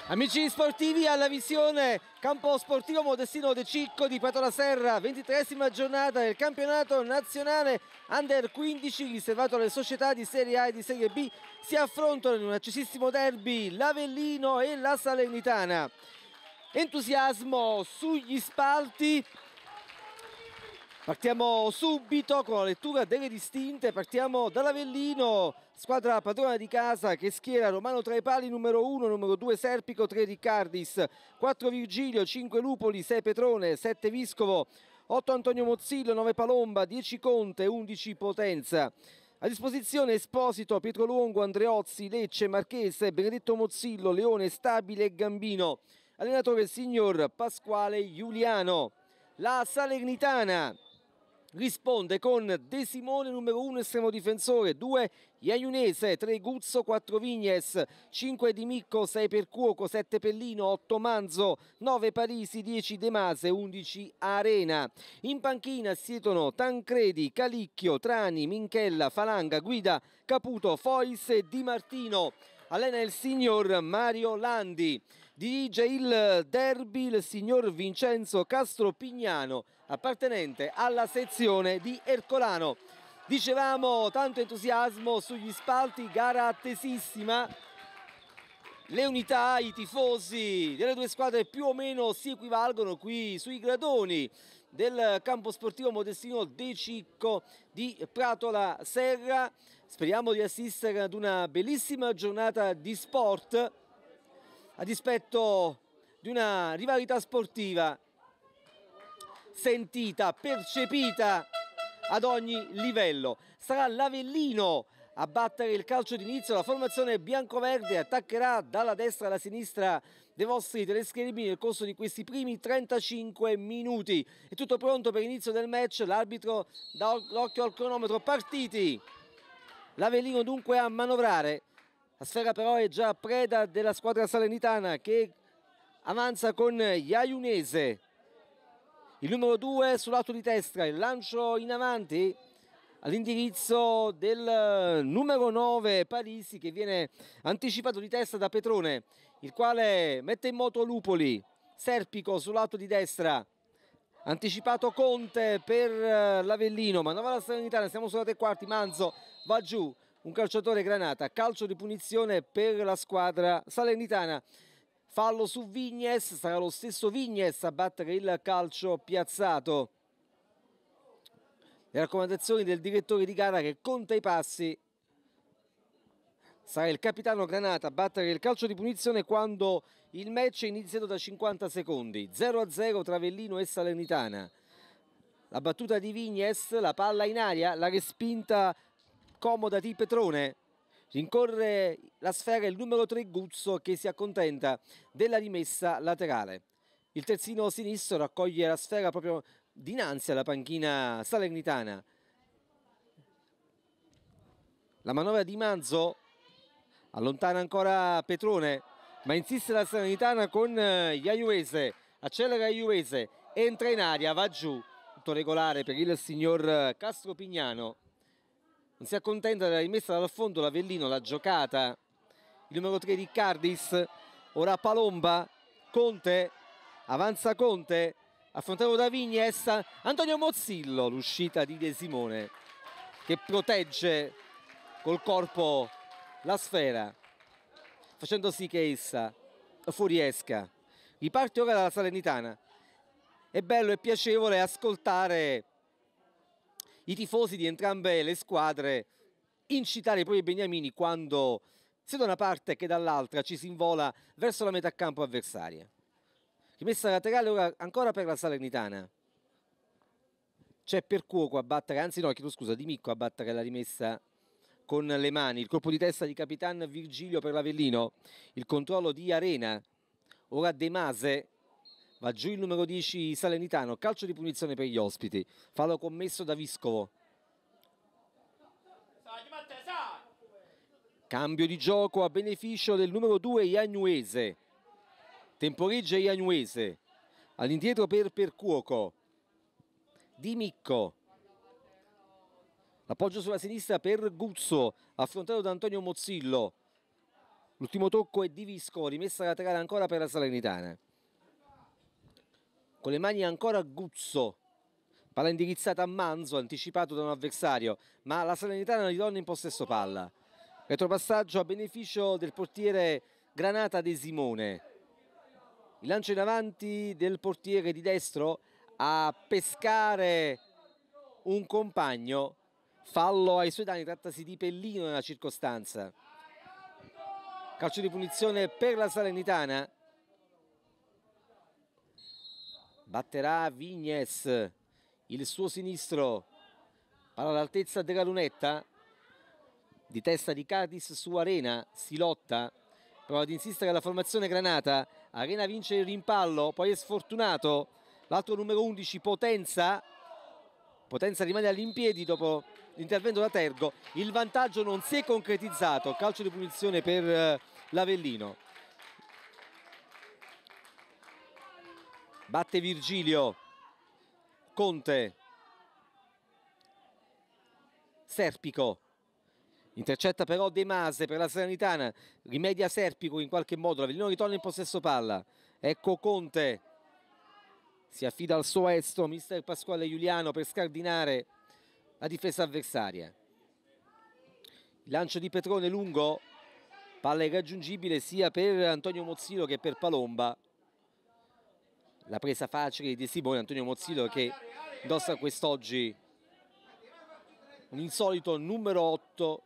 Amici sportivi, alla visione campo sportivo Modestino De Cicco di Pratola-Serra, 23esima giornata del campionato nazionale Under 15 riservato alle società di Serie A e di Serie B. Si affrontano in un accesissimo derby l'Avellino e la Salernitana. Entusiasmo sugli spalti. Partiamo subito con la lettura delle distinte, partiamo dall'Avellino, squadra padrona di casa che schiera Romano tra i pali, numero 1, numero 2 Serpico, 3 Riccardis, 4 Virgilio, 5 Lupoli, 6 Petrone, 7 Viscovo, 8 Antonio Mozzillo, 9 Palomba, 10 Conte, 11 Potenza. A disposizione Esposito, Pietro Luongo, Andreozzi, Lecce, Marchese, Benedetto Mozzillo, Leone, Stabile e Gambino. Allenatore il signor Pasquale Giuliano. La Salernitana risponde con De Simone, numero 1 estremo difensore, 2 Iaiunese, 3 Guzzo, 4 Vignes, 5 Di Micco, 6 Percuoco, 7 Pellino, 8 Manzo, 9 Parisi, 10 De Mase, 11 Arena. In panchina siedono Tancredi, Calicchio, Trani, Minchella, Falanga, Guida, Caputo, Fois e Di Martino. Allena il signor Mario Landi. Dirige il derby il signor Vincenzo Castro Pignano, appartenente alla sezione di Ercolano. Dicevamo, tanto entusiasmo sugli spalti, gara attesissima. Le unità, i tifosi delle due squadre più o meno si equivalgono qui sui gradoni del campo sportivo Modestino De Cicco di Pratola-Serra. Speriamo di assistere ad una bellissima giornata di sport, a dispetto di una rivalità sportiva sentita, percepita ad ogni livello. Sarà l'Avellino a battere il calcio d'inizio. La formazione biancoverde attaccherà dalla destra alla sinistra dei vostri teleschermi nel corso di questi primi 35 minuti. È tutto pronto per l'inizio del match, l'arbitro dà l'occhio al cronometro, partiti. L'Avellino dunque a manovrare. La sfera però è già preda della squadra salernitana che avanza con Iaiunese. Il numero 2 sul lato di destra, il lancio in avanti all'indirizzo del numero 9 Parisi, che viene anticipato di testa da Petrone, il quale mette in moto Lupoli. Serpico sul lato di destra, anticipato Conte per l'Avellino, manovra la Salernitana, siamo sulla tre quarti, Manzo va giù, un calciatore granata, calcio di punizione per la squadra salernitana. Fallo su Vignes, sarà lo stesso Vignes a battere il calcio piazzato. Le raccomandazioni del direttore di gara che conta i passi. Sarà il capitano Granata a battere il calcio di punizione quando il match è iniziato da 50 secondi. 0-0 tra Avellino e Salernitana. La battuta di Vignes, la palla in aria, la respinta comoda di Petrone. Rincorre la sfera il numero 3 Guzzo che si accontenta della rimessa laterale. Il terzino sinistro raccoglie la sfera proprio dinanzi alla panchina salernitana. La manovra di Manzo allontana ancora Petrone, ma insiste la Salernitana con Iaiuese. Accelera Iaiuese, entra in aria, va giù. Tutto regolare per il signor Castro Pignano. Non si accontenta della rimessa dal fondo l'Avellino, la giocata. Il numero 3 Riccardis, ora Palomba, Conte, avanza Conte, affrontato da Vignes, Antonio Mozzillo, l'uscita di De Simone che protegge col corpo la sfera, facendo sì che essa fuoriesca. Riparte ora dalla Salernitana. È bello e piacevole ascoltare i tifosi di entrambe le squadre incitare i propri beniamini quando sia da una parte che dall'altra ci si invola verso la metà campo avversaria. Rimessa laterale ora ancora per la Salernitana. C'è Percuoco a battere, anzi no, chiedo scusa, Di Micco a battere la rimessa con le mani. Il colpo di testa di Capitan Virgilio per l'Avellino. Il controllo di Arena. Ora De Mase. Va giù il numero 10 Salernitano. Calcio di punizione per gli ospiti. Fallo commesso da Viscovo. Cambio di gioco a beneficio del numero 2 Iaiunese. Temporeggia Iaiunese. All'indietro per Percuoco. Di Micco. L'appoggio sulla sinistra per Guzzo, affrontato da Antonio Mozzillo. L'ultimo tocco è di Visco, rimessa laterale ancora per la Salernitana. Con le mani ancora Guzzo, palla indirizzata a Manzo, anticipato da un avversario, ma la Salernitana ritorna in possesso palla. Retropassaggio a beneficio del portiere Granata De Simone. Il lancio in avanti del portiere di destro a pescare un compagno. Fallo ai suoi danni, trattasi di Pellino nella circostanza. Calcio di punizione per la Salernitana. Batterà Vignes, il suo sinistro, palla all'altezza della lunetta, di testa di Cardis su Arena, si lotta, prova ad insistere alla formazione Granata, Arena vince il rimpallo, poi è sfortunato, l'altro numero 11 Potenza rimane all'impiedi dopo l'intervento da Tergo, il vantaggio non si è concretizzato, calcio di punizione per l'Avellino. Batte Virgilio, Conte, Serpico, intercetta però De Mase per la Salernitana, rimedia Serpico in qualche modo, l'Avellino ritorna in possesso palla, ecco Conte, si affida al suo estro, mister Pasquale Giuliano, per scardinare la difesa avversaria. Il lancio di Petrone lungo, palla irraggiungibile sia per Antonio Mozzilo che per Palomba. La presa facile di Simone, Antonio Mozzilo che indossa quest'oggi un insolito numero 8.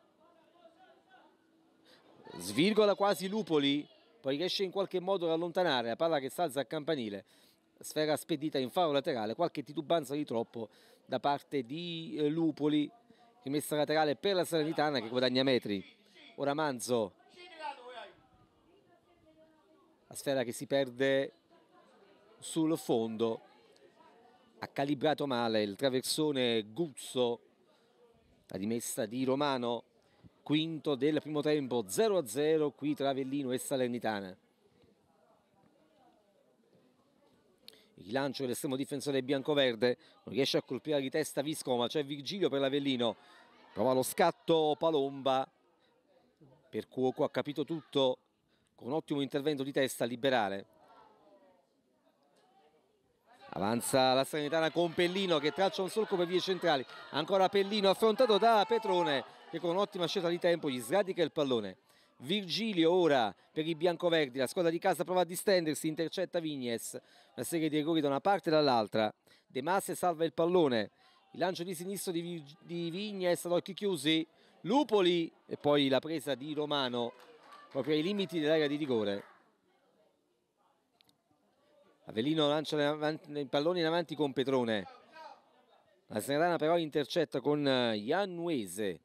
Svirgola quasi Lupoli, poi riesce in qualche modo ad allontanare la palla che salza a campanile. Sfera spedita in faro laterale, qualche titubanza di troppo da parte di Lupoli. Rimessa laterale per la Salernitana che guadagna metri. Ora Manzo. La sfera che si perde sul fondo, ha calibrato male il traversone Guzzo. La rimessa di Romano, quinto del primo tempo, 0-0 qui tra Avellino e Salernitana. Il lancio dell'estremo difensore biancoverde, non riesce a colpire di testa Visco, ma c'è Virgilio per l'Avellino, prova lo scatto Palomba, per Cuoco ha capito tutto, con un ottimo intervento di testa a liberare. Avanza la Salernitana con Pellino che traccia un solco per vie centrali, ancora Pellino affrontato da Petrone che con un'ottima scelta di tempo gli sradica il pallone. Virgilio ora per i biancoverdi, la squadra di casa prova a distendersi, intercetta Vignes, una serie di errori da una parte e dall'altra. De Mase salva il pallone, il lancio di sinistro di Vignes ad occhi chiusi, Lupoli e poi la presa di Romano proprio ai limiti dell'area di rigore. Avellino lancia il pallone in avanti con Petrone, la Salernitana però intercetta con Ianuese.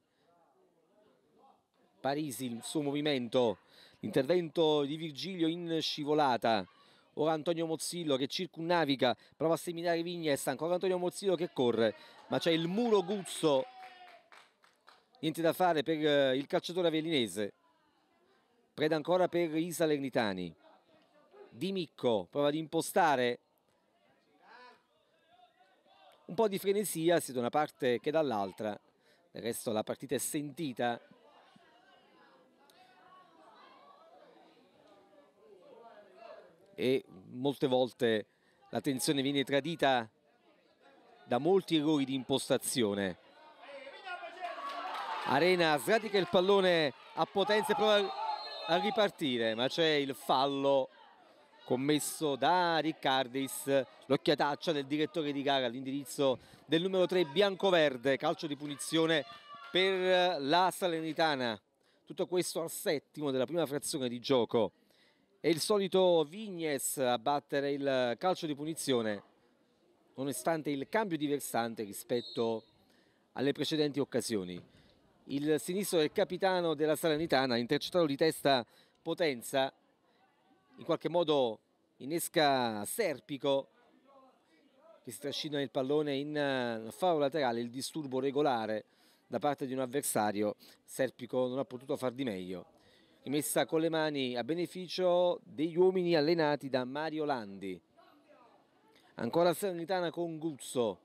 Parisi il suo movimento, l'intervento di Virgilio in scivolata, ora Antonio Mozzillo che circunnaviga, prova a seminare Vignes, ancora Antonio Mozzillo che corre, ma c'è il muro Guzzo, niente da fare per il calciatore avellinese, preda ancora per i salernitani. Di Micco prova ad impostare, un po' di frenesia sia da una parte che dall'altra, del resto la partita è sentita. E molte volte la tensione viene tradita da molti errori di impostazione. Arena sradica il pallone a Potenza e prova a ripartire, ma c'è il fallo commesso da Riccardis, l'occhiataccia del direttore di gara all'indirizzo del numero 3 biancoverde, calcio di punizione per la Salernitana. Tutto questo al settimo della prima frazione di gioco. È il solito Vignes a battere il calcio di punizione, nonostante il cambio di versante rispetto alle precedenti occasioni. Il sinistro del capitano della Salernitana, intercettato di testa Potenza, in qualche modo innesca Serpico che si trascina il pallone in faro laterale, il disturbo regolare da parte di un avversario. Serpico non ha potuto far di meglio. Rimessa con le mani a beneficio degli uomini allenati da Mario Landi. Ancora Salernitana con Guzzo.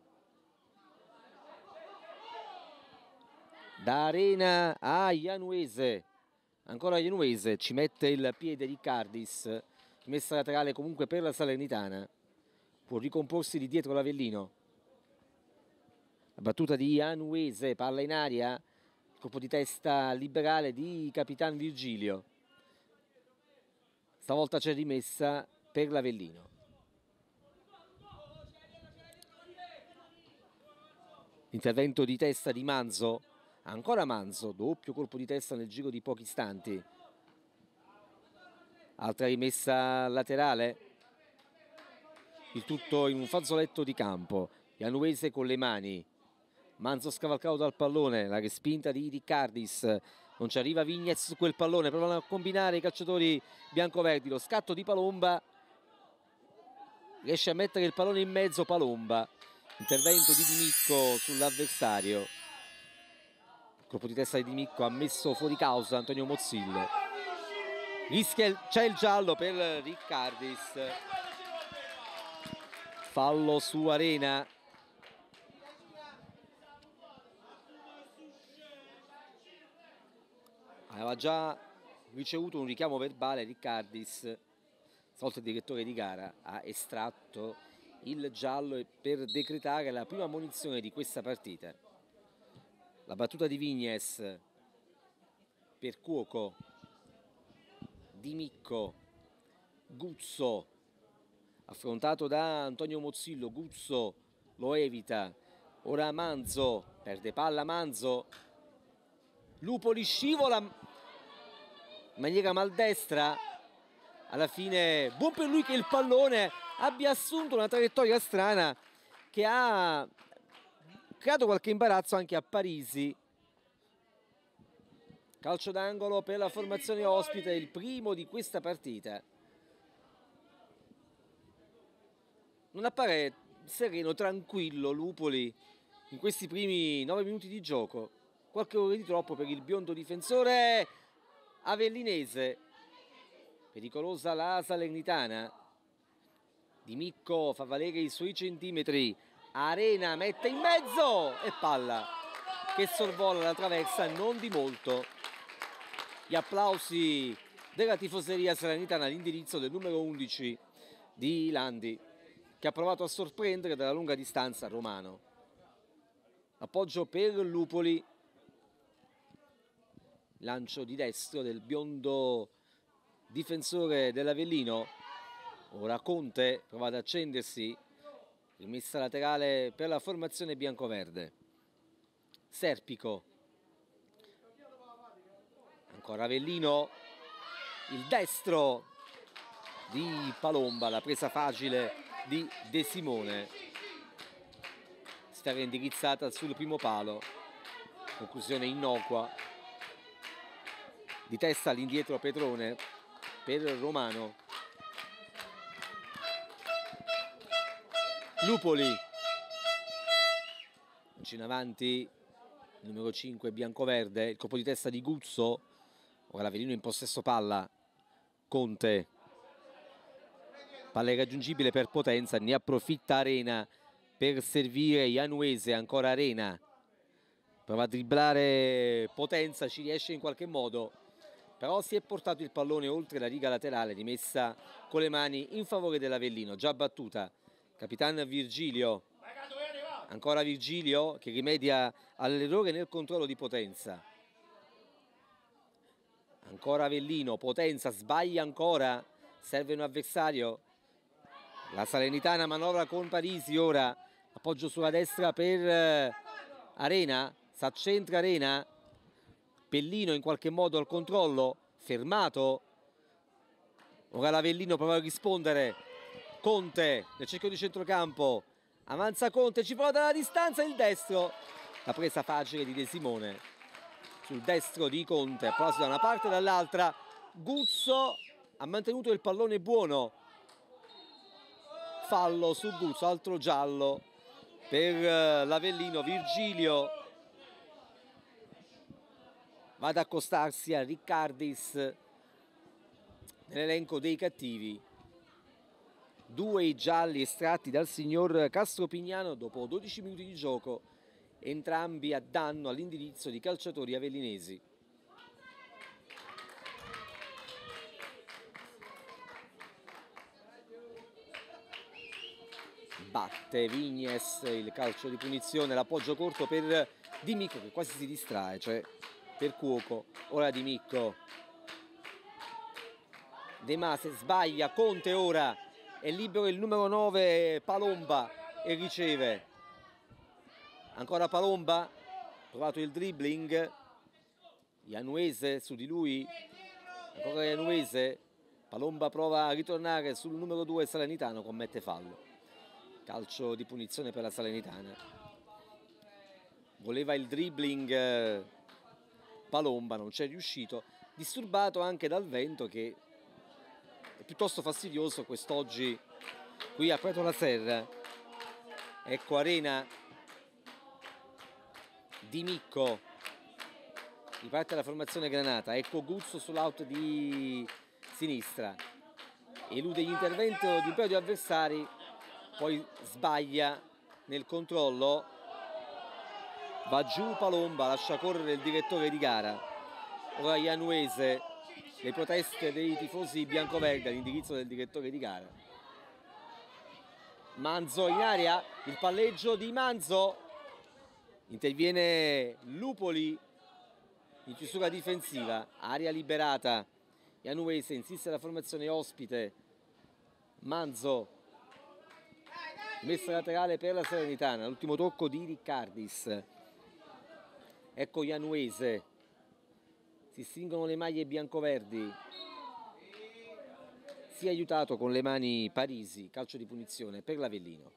Da Arena a Ianuese. Ancora Genuese, ci mette il piede Riccardis, messa laterale comunque per la Salernitana, può ricomporsi di dietro l'Avellino. La battuta di Januese, palla in aria, colpo di testa liberale di Capitan Virgilio. Stavolta c'è rimessa per l'Avellino. Intervento di testa di Manzo, ancora Manzo, doppio colpo di testa nel giro di pochi istanti. Altra rimessa laterale, il tutto in un fazzoletto di campo. Januese con le mani, Manzo scavalcato dal pallone, la respinta di Riccardis, non ci arriva Vignez su quel pallone, provano a combinare i calciatori biancoverdi, lo scatto di Palomba, riesce a mettere il pallone in mezzo Palomba, intervento di Di Micco sull'avversario, colpo di testa di Di Micco ha messo fuori causa Antonio Mozzillo, c'è il giallo per Riccardis, fallo su Arena. Aveva già ricevuto un richiamo verbale Riccardis, stavolta il direttore di gara ha estratto il giallo per decretare la prima ammonizione di questa partita. La battuta di Vignes per Cuoco, Di Micco, Guzzo, affrontato da Antonio Mozzillo, Guzzo lo evita, ora Manzo, perde palla Manzo, Lupoli scivola in maniera maldestra, alla fine buon per lui che il pallone abbia assunto una traiettoria strana che ha creato qualche imbarazzo anche a Parisi. Calcio d'angolo per la formazione ospite, il primo di questa partita. Non appare sereno, tranquillo Lupoli in questi primi 9 minuti di gioco. Qualche ora di troppo per il biondo difensore avellinese. Pericolosa la Salernitana. Di Micco fa valere i suoi centimetri. Arena mette in mezzo e palla che sorvola la traversa non di molto. Gli applausi della tifoseria salernitana all'indirizzo del numero 11 di Landi, che ha provato a sorprendere dalla lunga distanza Romano. Appoggio per Lupoli. Lancio di destro del biondo difensore dell'Avellino. Ora Conte prova ad accendersi. Rimessa laterale per la formazione biancoverde. Serpico. Ancora Avellino. Il destro di Palomba. La presa facile di De Simone. Sfera indirizzata sul primo palo. Conclusione innocua. Di testa all'indietro Petrone per Romano. Lupoli. In avanti il numero 5 biancoverde, il colpo di testa di Guzzo. Ora l'Avellino in possesso palla. Conte. Palla irraggiungibile per Potenza, ne approfitta Arena per servire Januese, ancora Arena. Prova a dribblare Potenza, ci riesce in qualche modo. Però si è portato il pallone oltre la riga laterale, rimessa con le mani in favore dell'Avellino, già battuta. Capitan Virgilio, ancora Virgilio che rimedia all'errore nel controllo di Potenza. Ancora Avellino, Potenza sbaglia ancora, serve un avversario. La Salernitana manovra con Parisi ora, appoggio sulla destra per Arena, s'accentra Arena. Pellino in qualche modo al controllo, fermato. Ora l'Avellino prova a rispondere. Conte nel cerchio di centrocampo. Avanza Conte, ci prova dalla distanza il destro. La presa facile di De Simone. Sul destro di Conte, applauso da una parte e dall'altra. Guzzo ha mantenuto il pallone buono. Fallo su Guzzo, altro giallo per l'Avellino. Virgilio va ad accostarsi a Riccardis nell'elenco dei cattivi. 2 i gialli estratti dal signor Castropignano dopo 12 minuti di gioco, entrambi a danno all'indirizzo di calciatori avellinesi. batte Vignes, il calcio di punizione, l'appoggio corto per Di Micco che quasi si distrae, cioè per Cuoco. Ora Di Micco, De Mase sbaglia, Conte ora è libero il numero 9 Palomba e riceve. Ancora Palomba, provato il dribbling, Ianuese su di lui, ancora Ianuese, Palomba prova a ritornare sul numero 2 Salernitano, commette fallo. Calcio di punizione per la Salernitana. Voleva il dribbling Palomba, non c'è riuscito, disturbato anche dal vento che è piuttosto fastidioso quest'oggi qui a Prato la Serra. Ecco Arena, Di Micco, riparte la formazione granata, ecco Guzzo sull'out di sinistra, elude gli interventi di un paio di avversari, poi sbaglia nel controllo, va giù Palomba, lascia correre il direttore di gara. Ora Ianuese, le proteste dei tifosi biancoverdi all'indirizzo del direttore di gara. Manzo in area, il palleggio di Manzo, interviene Lupoli in chiusura difensiva, area liberata, Ianuese insiste la formazione ospite, Manzo, messa laterale per la Salernitana, l'ultimo tocco di Riccardis. Ecco Ianuese, si stringono le maglie biancoverdi, si è aiutato con le mani Parisi, calcio di punizione per l'Avellino.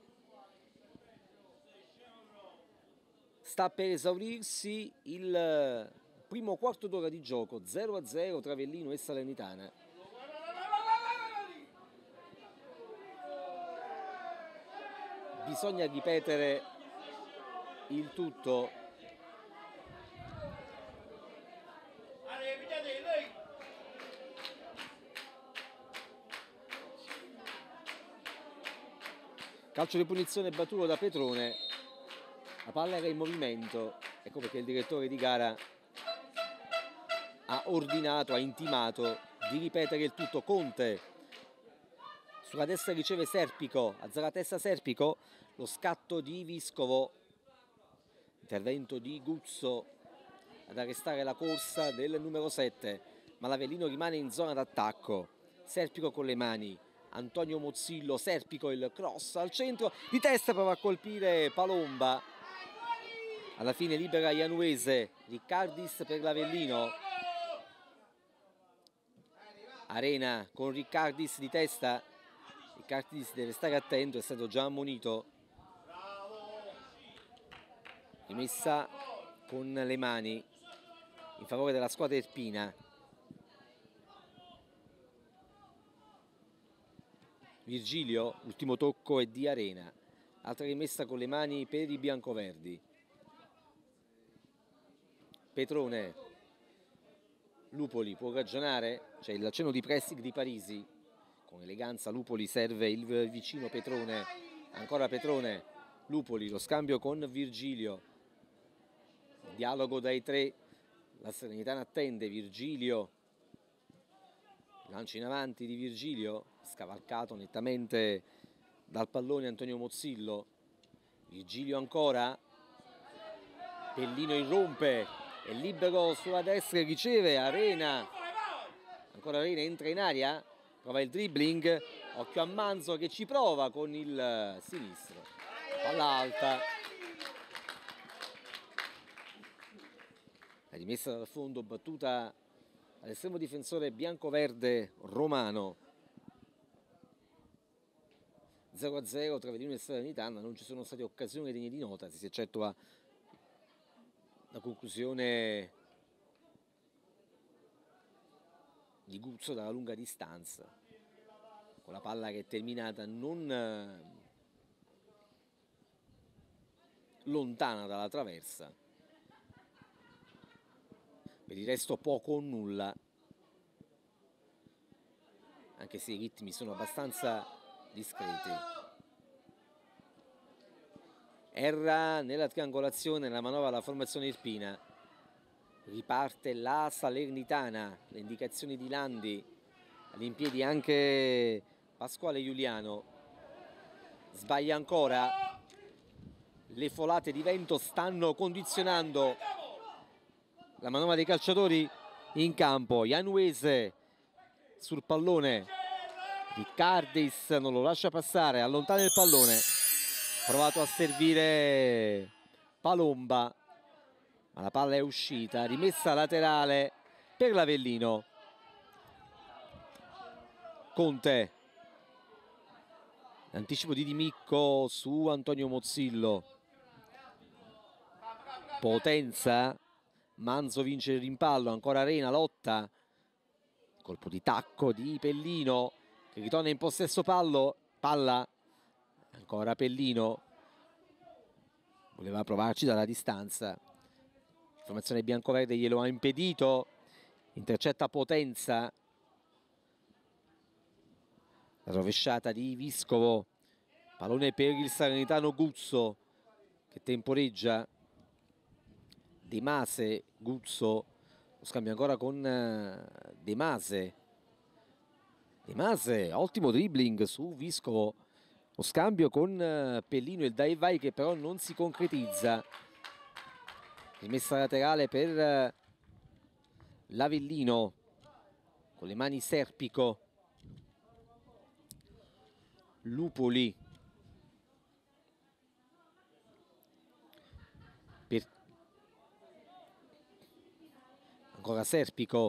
Sta per esaurirsi il primo quarto d'ora di gioco, 0-0 tra Avellino e Salernitana. Bisogna ripetere il tutto. Calcio di punizione battuto da Petrone, la palla era in movimento, ecco perché il direttore di gara ha ordinato, ha intimato di ripetere il tutto. Conte sulla destra riceve Serpico, alza la testa Serpico, lo scatto di Viscovo, intervento di Guzzo ad arrestare la corsa del numero 7, ma l'Avellino rimane in zona d'attacco. Serpico con le mani, Antonio Mozzillo, Serpico, il cross al centro, di testa prova a colpire Palomba, alla fine libera Ianuese, Riccardis per l'Avellino. Arena con Riccardis di testa, Riccardis deve stare attento, è stato già ammonito. Rimessa con le mani in favore della squadra irpina. Virgilio, ultimo tocco è di Arena, altra rimessa con le mani per i biancoverdi. Petrone, Lupoli può ragionare, c'è l'accenno di pressing di Parisi, con eleganza Lupoli serve il vicino Petrone, ancora Petrone, Lupoli, lo scambio con Virgilio, il dialogo dai tre, la Salernitana attende, Virgilio, lancio in avanti di Virgilio, scavalcato nettamente dal pallone Antonio Mozzillo. Virgilio ancora, Pellino irrompe, è libero sulla destra e riceve Arena, ancora Arena, entra in aria, prova il dribbling, occhio a Manzo che ci prova con il sinistro, palla alta, la rimessa dal fondo battuta all'estremo difensore bianco-verde Romano. 0-0 tra Avellino e Salernitana, non ci sono state occasioni degne di nota, si eccettua la conclusione di Guzzo dalla lunga distanza, con la palla che è terminata non lontana dalla traversa. Per il resto poco o nulla, anche se i ritmi sono abbastanza discreti. Erra nella triangolazione, nella manovra la formazione irpina. Riparte la Salernitana, le indicazioni di Landi, all'impiedi anche Pasquale Giuliano. sbaglia ancora. Le folate di vento stanno condizionando la manovra dei calciatori in campo. Januese sul pallone, Riccardis non lo lascia passare, allontana il pallone, provato a servire Palomba, ma la palla è uscita, rimessa laterale per l'Avellino. Conte, anticipo di Di Micco su Antonio Mozzillo, Potenza, Manzo vince il rimpallo, ancora Arena, lotta, colpo di tacco di Pellino che ritorna in possesso palla, ancora Pellino, voleva provarci dalla distanza, formazione biancoverde glielo ha impedito, intercetta Potenza, la rovesciata di Viscovo, pallone per il Salernitano Guzzo che temporeggia, De Mase, Guzzo, lo scambio ancora con De Mase. De Mase, ottimo dribbling su Viscovo, lo scambio con Pellino, il dai vai che però non si concretizza. Rimessa laterale per l'Avellino, con le mani Serpico. Lupoli. Ancora Serpico,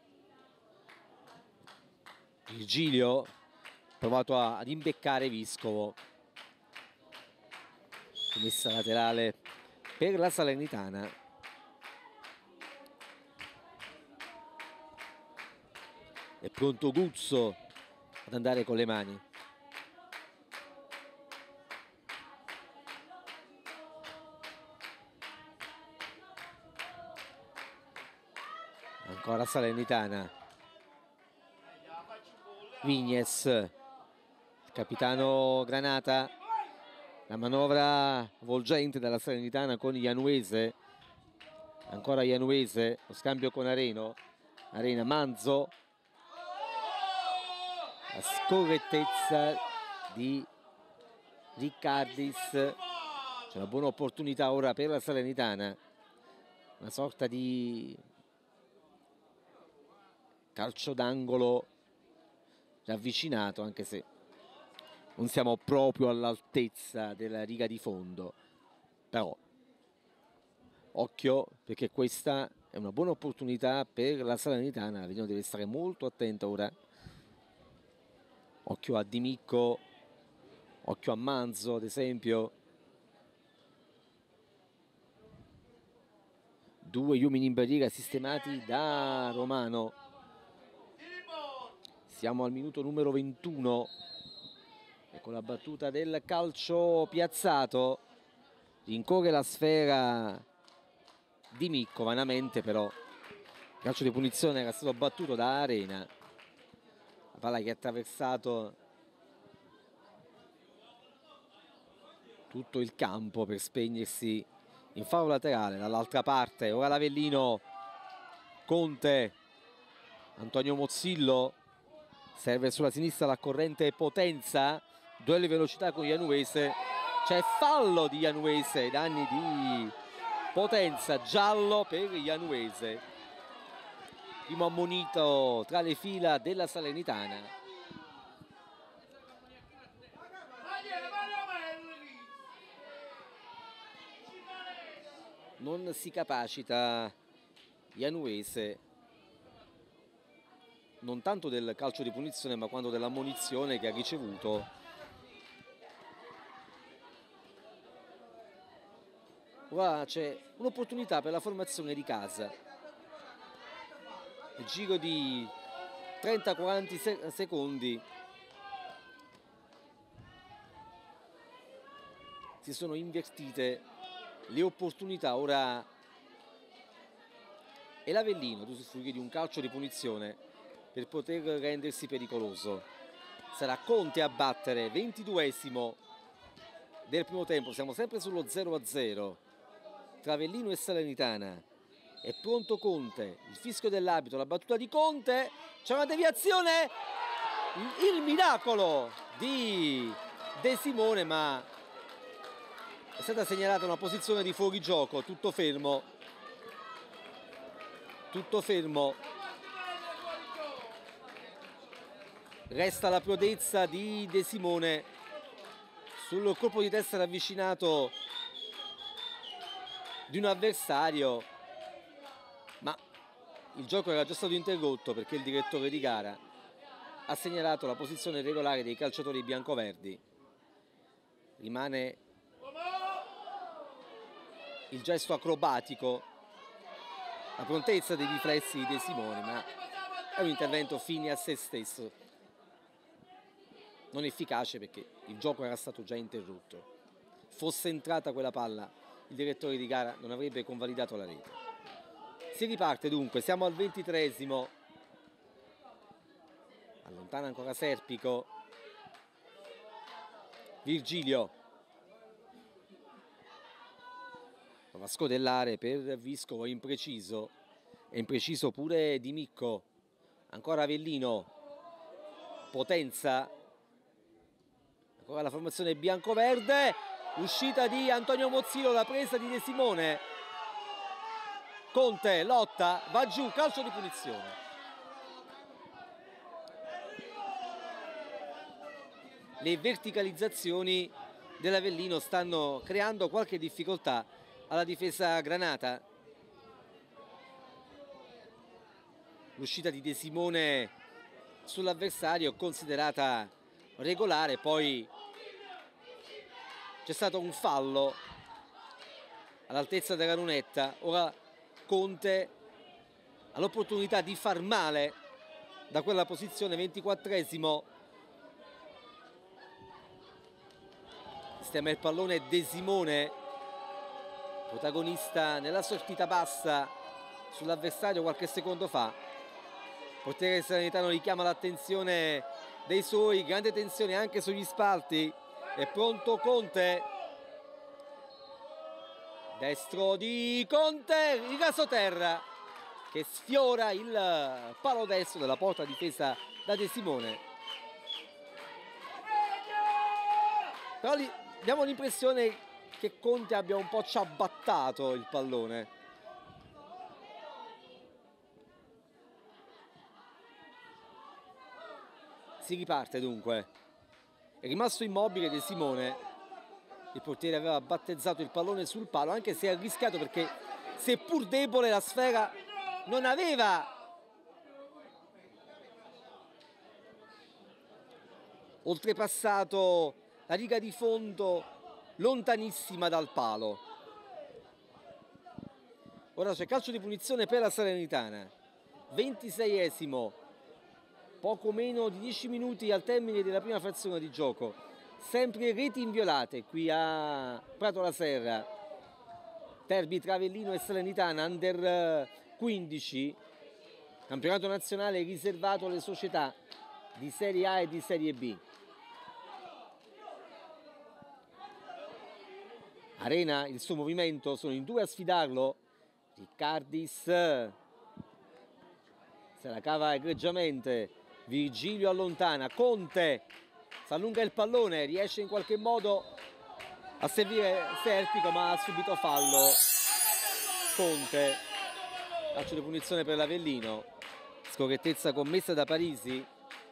Virgilio provato ad imbeccare Viscovo, messa laterale per la Salernitana. È pronto Guzzo ad andare con le mani. Ancora Salernitana, Vignes, il capitano Granata, la manovra volgente dalla Salernitana con Januese, ancora Januese, lo scambio con Arena, Manzo, la scorrettezza di Riccardis, c'è una buona opportunità ora per la Salernitana, una sorta di calcio d'angolo ravvicinato, anche se non siamo proprio all'altezza della riga di fondo, però occhio perché questa è una buona opportunità per la Salernitana. L'Avellino deve stare molto attento ora, occhio a Di Micco, occhio a Manzo ad esempio, due gli uomini in barriera sistemati da Romano. Siamo al minuto numero 21 e con la battuta del calcio piazzato rincorre la sfera Di Micco vanamente, però il calcio di punizione era stato battuto da Arena, la palla che ha attraversato tutto il campo per spegnersi in fallo laterale. Dall'altra parte ora l'Avellino, Conte, Antonio Mozzillo, serve sulla sinistra la corrente Potenza, duello di velocità con Januese, c'è fallo di Januese ai danni di Potenza, giallo per Januese, primo ammonito tra le fila della Salernitana. Non si capacita Januese, non tanto del calcio di punizione ma quanto dell'ammonizione che ha ricevuto. Ora c'è un'opportunità per la formazione di casa, il giro di 30-40 secondi si sono invertite le opportunità. Ora è l'Avellino ad usufruire di un calcio di punizione per poter rendersi pericoloso. Sarà Conte a battere, 22esimo del primo tempo, siamo sempre sullo 0-0 tra Avellino e Salernitana. È pronto Conte, il fischio dell'arbitro, la battuta di Conte, c'è una deviazione, il miracolo di De Simone, ma è stata segnalata una posizione di fuorigioco. Tutto fermo, tutto fermo. Resta la prodezza di De Simone sul colpo di testa ravvicinato di un avversario, ma il gioco era già stato interrotto perché il direttore di gara ha segnalato la posizione regolare dei calciatori biancoverdi. Rimane il gesto acrobatico, la prontezza dei riflessi di De Simone, ma è un intervento fine a se stesso, non efficace perché il gioco era stato già interrotto. Fosse entrata quella palla, il direttore di gara non avrebbe convalidato la rete. Si riparte dunque, siamo al 23esimo. Allontana ancora Serpico. Virgilio prova a scodellare per Viscovo, è impreciso pure Di Micco. Ancora Avellino, Potenza, ancora la formazione bianco-verde, uscita di Antonio Mozzilo, la presa di De Simone. Conte lotta, va giù, calcio di punizione. Le verticalizzazioni dell'Avellino stanno creando qualche difficoltà alla difesa granata. L'uscita di De Simone sull'avversario considerata regolare, poi c'è stato un fallo all'altezza della lunetta. Ora Conte ha l'opportunità di far male da quella posizione. 24esimo. Sistema il pallone De Simone, protagonista nella sortita bassa sull'avversario qualche secondo fa. Il portiere Salernitano richiama l'attenzione dei suoi, grande tensione anche sugli spalti. È pronto Conte, destro di Conte, il rasoterra che sfiora il palo destro della porta difesa da De Simone. Però abbiamo l'impressione che Conte abbia un po' ciabattato il pallone. Si riparte dunque. È rimasto immobile De Simone. Il portiere aveva battezzato il pallone sul palo, anche se ha rischiato perché, seppur debole, la sfera non aveva oltrepassato la riga di fondo, lontanissima dal palo. Ora c'è calcio di punizione per la Salernitana. 26esimo, poco meno di 10 minuti al termine della prima frazione di gioco. Sempre reti inviolate qui a Prato la Serra. Derby tra Avellino e Salernitana, under 15, campionato nazionale riservato alle società di Serie A e di Serie B. Arena, il suo movimento, sono in due a sfidarlo. Riccardis se la cava egregiamente. Virgilio allontana, Conte si allunga il pallone, riesce in qualche modo a servire Serpico, ma ha subito fallo Conte. Calcio di punizione per l'Avellino. Scorrettezza commessa da Parisi.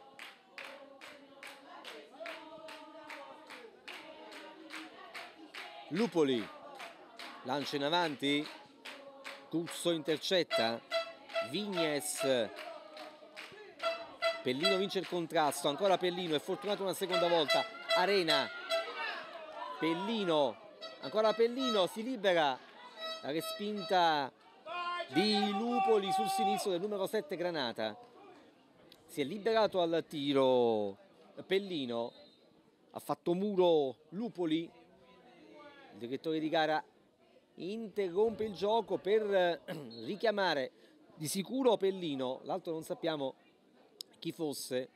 Lupoli lancia in avanti, Cusso intercetta, Vignes, Pellino vince il contrasto, ancora Pellino, è fortunato una seconda volta. Arena, Pellino, ancora Pellino, si libera, la respinta di Lupoli sul sinistro del numero 7 Granata. Si è liberato al tiro Pellino, ha fatto muro Lupoli. Il direttore di gara interrompe il gioco per richiamare di sicuro Pellino, l'altro non sappiamo chi fosse.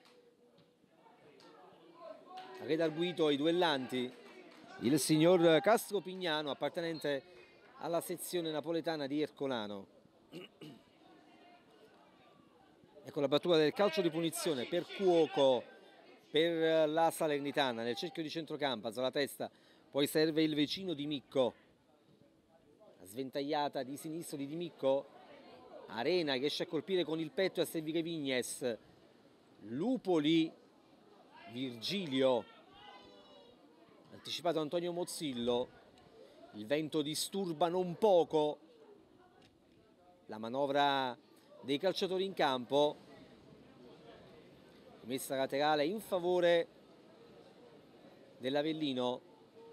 Ha redarguito ai duellanti il signor Castro Pignano, appartenente alla sezione napoletana di Ercolano. Ecco la battuta del calcio di punizione per Cuoco. per la Salernitana nel cerchio di centrocampo, alza la testa, poi serve il vicino Di Micco, la sventagliata di sinistro di Di Micco, Arena che riesce a colpire con il petto e a servire Vignes, Lupoli, Virgilio, anticipato Antonio Mozzillo, il vento disturba non poco la manovra dei calciatori in campo, messa laterale in favore dell'Avellino,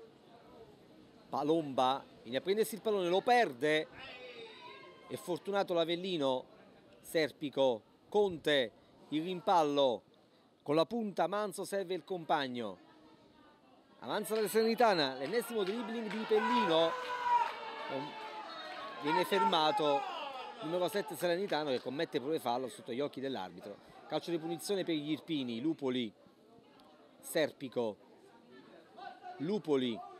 Palomba viene a prendersi il pallone, lo perde, è fortunato l'Avellino, Serpico, Conte, il rimpallo, con la punta Manzo serve il compagno, avanza la Salernitana, l'ennesimo dribbling di Pellino, viene fermato il numero 7 Salernitano che commette pure fallo sotto gli occhi dell'arbitro. Calcio di punizione per gli Irpini, Lupoli, Serpico, Lupoli,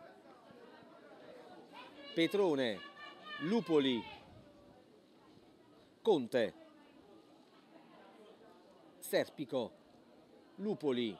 Petrone, Lupoli, Conte, Serpico, Lupoli,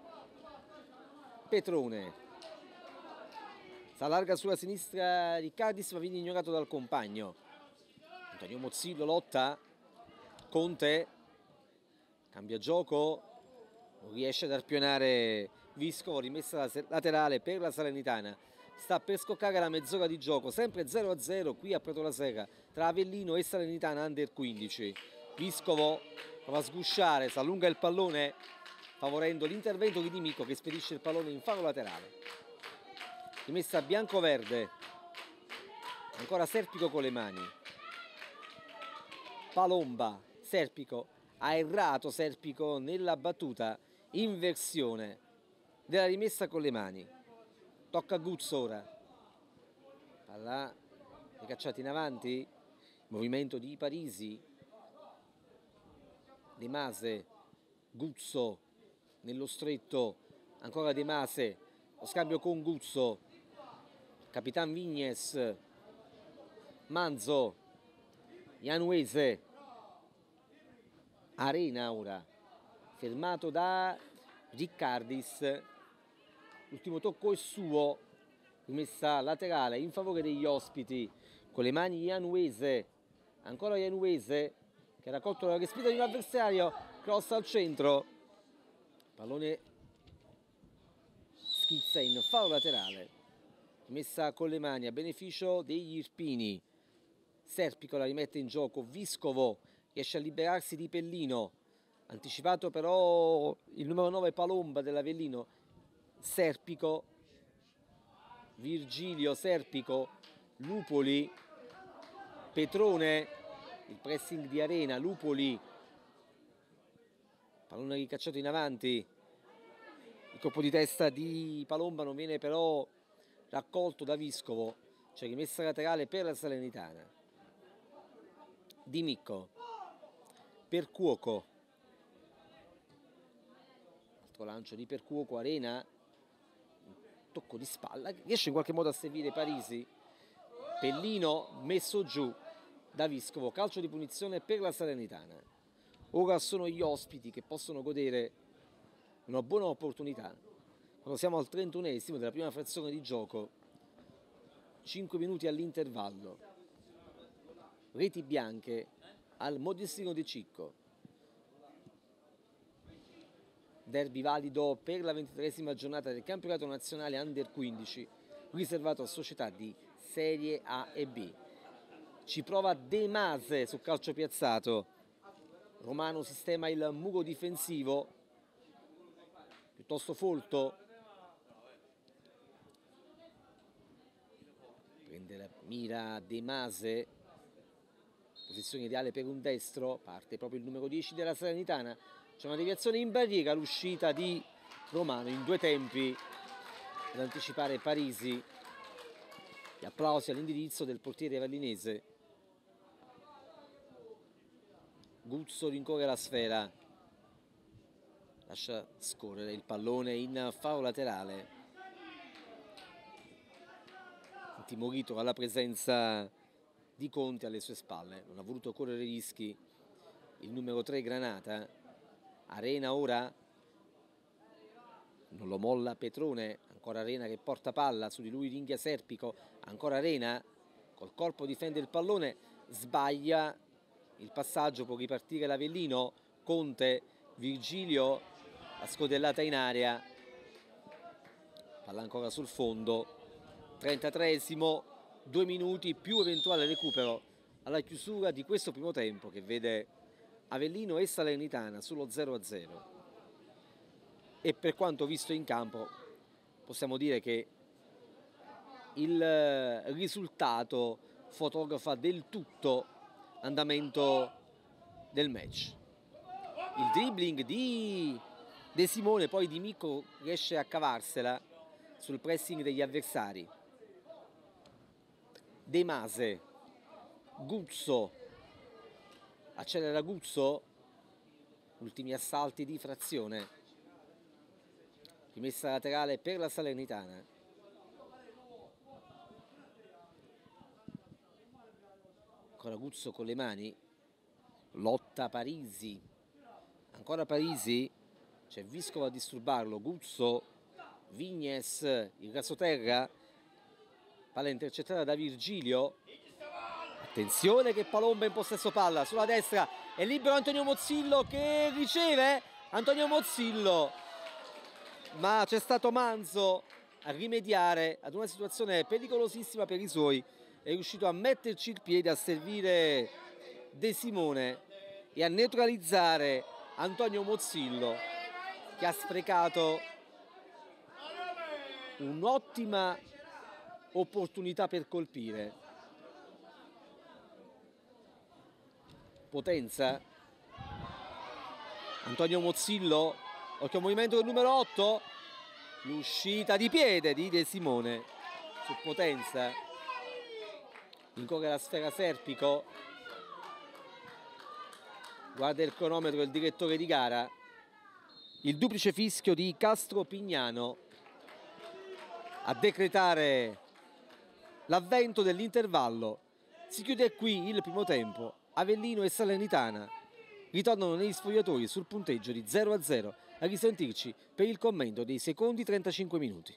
Petrone, s'allarga sulla sinistra Riccardis ma viene ignorato dal compagno. Antonio Mozzillo lotta, Conte cambia gioco, non riesce ad arpionare Viscovo, rimessa laterale per la Salernitana. Sta per scoccare la mezz'ora di gioco, sempre 0-0 qui a Prato la Sera tra Avellino e Salernitana Under 15. Viscovo prova a sgusciare, si allunga il pallone favorendo l'intervento di Di Micco che spedisce il pallone in faro laterale. Rimessa bianco-verde, ancora Serpico con le mani, Palomba, Serpico, ha errato Serpico nella battuta, inversione della rimessa con le mani. Tocca a Guzzo ora, palla ricacciata in avanti, movimento di Parisi, De Mase, Guzzo nello stretto, ancora De Mase, lo scambio con Guzzo, Capitan Vignes, Manzo, Ianuese, Arena ora, fermato da Riccardis, l'ultimo tocco è suo, rimessa laterale in favore degli ospiti, con le mani Ianuese, ancora Ianuese, che ha raccolto la respinta di un avversario, cross al centro, pallone schizza in fallo laterale, rimessa con le mani a beneficio degli Irpini. Serpico la rimette in gioco, Viscovo riesce a liberarsi di Pellino, anticipato però il numero 9 Palomba dell'Avellino, Serpico, Virgilio, Serpico, Lupoli, Petrone, il pressing di Arena, Lupoli, pallone ricacciato in avanti, il colpo di testa di Palomba non viene però raccolto da Viscovo, c'è rimessa laterale per la Salernitana. Di Micco per Cuoco, altro lancio di Percuoco, Arena, tocco di spalla, riesce in qualche modo a servire Parisi, Pellino messo giù da Viscovo, calcio di punizione per la Salernitana. Ora sono gli ospiti che possono godere una buona opportunità quando siamo al 31esimo della prima frazione di gioco, 5 minuti all'intervallo, reti bianche al Modestino De Cicco, derby valido per la 23esima giornata del campionato nazionale Under 15 riservato a società di Serie A e B. Ci prova De Mase sul calcio piazzato, Romano sistema il muro difensivo, piuttosto folto, prende la mira De Mase, posizione ideale per un destro, parte proprio il numero 10 della Salernitana, c'è una deviazione in barriera, l'uscita di Romano in due tempi per anticipare Parisi, gli applausi all'indirizzo del portiere vallinese. Guzzo rincorre la sfera, lascia scorrere il pallone in fallo laterale, intimorito alla presenza di Conte alle sue spalle, non ha voluto correre rischi il numero 3 Granata. Arena ora non lo molla Petrone, ancora Arena che porta palla, su di lui ringhia Serpico, ancora Arena, col corpo difende il pallone, sbaglia il passaggio, può ripartire l'Avellino, Conte, Virgilio, la scodellata in area, palla ancora sul fondo, 33esimo, 2 minuti più eventuale recupero alla chiusura di questo primo tempo che vede Avellino e Salernitana sullo 0-0. E per quanto visto in campo possiamo dire che il risultato fotografa del tutto l'andamento del match. Il dribbling di De Simone, poi Di Micco riesce a cavarsela sul pressing degli avversari. De Mase, Guzzo, accelera Guzzo, ultimi assalti di frazione, rimessa laterale per la Salernitana. Ancora Guzzo con le mani, lotta Parisi, ancora Parisi, c'è Viscovo a disturbarlo, Guzzo, Vignes, il rasoterra, palla intercettata da Virgilio, attenzione che Palomba in possesso palla, sulla destra è libero Antonio Mozzillo che riceve, Antonio Mozzillo, ma c'è stato Manzo a rimediare ad una situazione pericolosissima per i suoi, è riuscito a metterci il piede, a servire De Simone e a neutralizzare Antonio Mozzillo, che ha sprecato un'ottima opportunità per colpire. Potenza, Antonio Mozzillo, occhio al movimento del numero 8, l'uscita di piede di De Simone su Potenza, incorre la sfera Serpico, guarda il cronometro il direttore di gara, il duplice fischio di Castro Pignano a decretare l'avvento dell'intervallo. Si chiude qui il primo tempo, Avellino e Salernitana ritornano negli spogliatoi sul punteggio di 0-0. A risentirci per il commento dei secondi 35 minuti.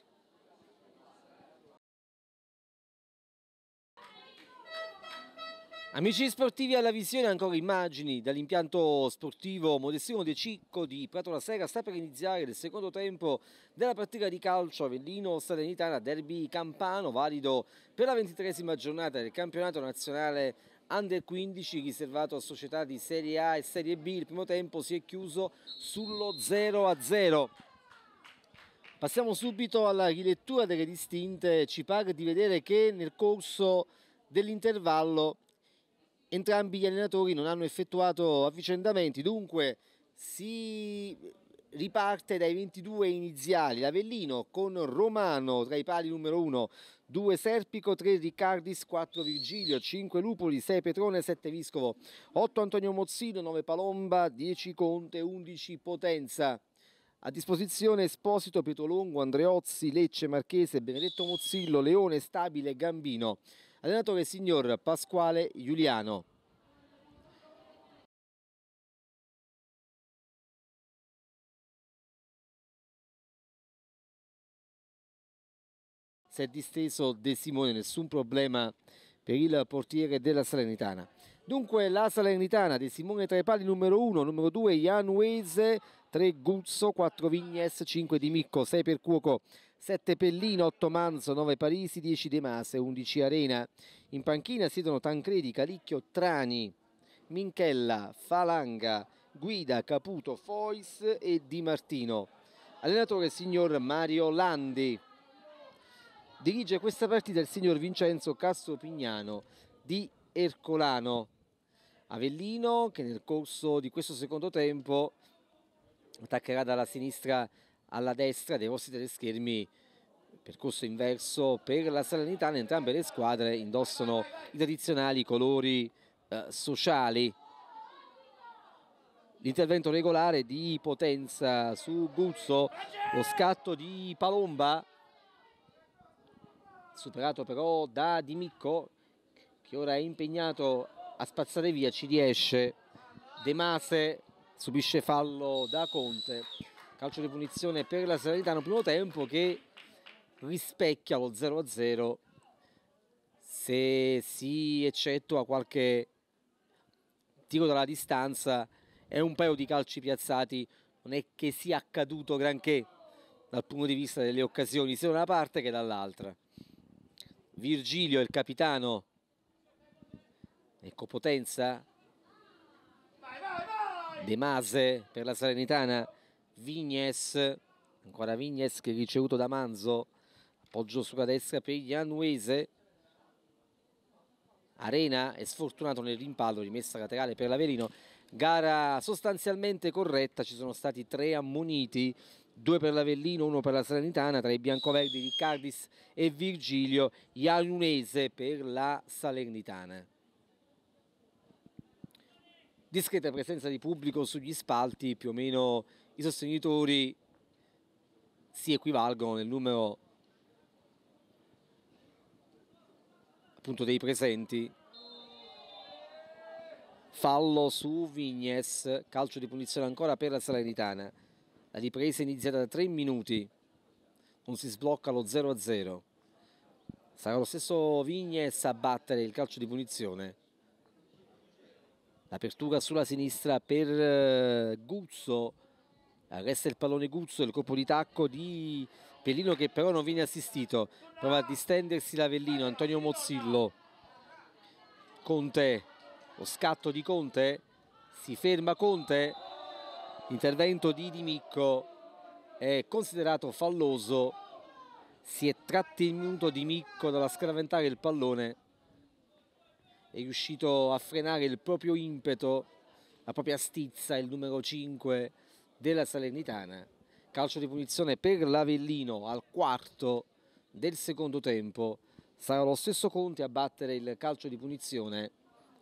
Amici sportivi alla visione, ancora immagini dall'impianto sportivo Modestino De Cicco di Prato la Sera. Sta per iniziare il secondo tempo della partita di calcio Avellino-Salernitana, derby campano, valido per la 23esima giornata del campionato nazionale Under 15 riservato a società di Serie A e Serie B. Il primo tempo si è chiuso sullo 0-0. Passiamo subito alla rilettura delle distinte. Ci pare di vedere che nel corso dell'intervallo entrambi gli allenatori non hanno effettuato avvicendamenti, dunque si riparte dai 22 iniziali. Avellino con Romano tra i pali numero 1, 2 Serpico, 3 Riccardis, 4 Virgilio, 5 Lupoli, 6 Petrone, 7 Viscovo, 8 Antonio Mozzino, 9 Palomba, 10 Conte, 11 Potenza. A disposizione Esposito, Pietrolongo, Andreozzi, Lecce, Marchese, Benedetto Mozzillo, Leone, Stabile, Gambino. Allenatore signor Pasquale Giuliano. Si è disteso De Simone, nessun problema per il portiere della Salernitana. Dunque la Salernitana, De Simone tra i pali numero 1, numero 2 Januese, 3 Guzzo, 4 Vignes, 5 Di Micco, 6 per Cuoco, 7 Pellino, 8 Manzo, 9 Parisi, 10 De Mase, 11 Arena. In panchina siedono Tancredi, Calicchio, Trani, Minchella, Falanga, Guida, Caputo, Fois e Di Martino. Allenatore signor Mario Landi. Dirige questa partita il signor Vincenzo Castro Pignano di Ercolano. Avellino che nel corso di questo secondo tempo attaccherà dalla sinistra alla destra dei vostri teleschermi, percorso inverso per la Salernitana. Entrambe le squadre indossano i tradizionali colori sociali. L'intervento regolare di Potenza su Guzzo, lo scatto di Palomba, superato però da Di Micco, che ora è impegnato a spazzare via, ci riesce. De Mase subisce fallo da Conte. calcio di punizione per la Salernitana, primo tempo che rispecchia lo 0-0, se si eccettua qualche tiro dalla distanza e un paio di calci piazzati. Non è che sia accaduto granché dal punto di vista delle occasioni sia da una parte che dall'altra. Virgilio è il capitano, ecco Potenza, De Mase per la Salernitana, Vignes, ancora Vignes che è ricevuto da Manzo, appoggio sulla destra per Ianuese, Arena è sfortunato nel rimpallo, rimessa laterale per l'Averino. Gara sostanzialmente corretta, ci sono stati 3 ammoniti, 2 per l'Avellino, 1 per la Salernitana, tra i biancoverdi Riccardis e Virgilio, Ianunese per la Salernitana. Discreta presenza di pubblico sugli spalti, più o meno i sostenitori si equivalgono nel numero appunto dei presenti. Fallo su Vignes, calcio di punizione ancora per la Salernitana. La ripresa è iniziata da 3 minuti, non si sblocca lo 0-0. Sarà lo stesso Vignes a battere il calcio di punizione. L'apertura sulla sinistra per Guzzo, resta il pallone Guzzo, il colpo di tacco di Pellino che però non viene assistito. Prova a distendersi l'Avellino, Antonio Mozzillo. Conte, lo scatto di Conte, si ferma Conte, intervento di Di Micco è considerato falloso, si è trattenuto Di Micco dalla scaraventare il pallone, è riuscito a frenare il proprio impeto, la propria stizza, il numero 5 della Salernitana. Calcio di punizione per l'Avellino al quarto del secondo tempo. Sarà lo stesso Conte a battere il calcio di punizione.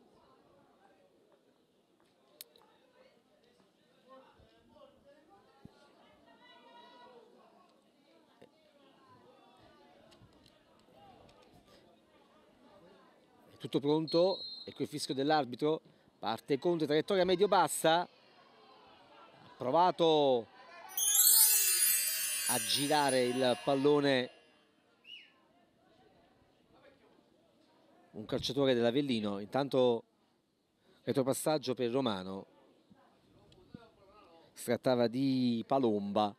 È tutto pronto, ecco il fischio dell'arbitro. Parte Conte, traiettoria medio-bassa. Ha provato a girare il pallone un calciatore dell'Avellino. Intanto retropassaggio per Romano, si trattava di Palomba,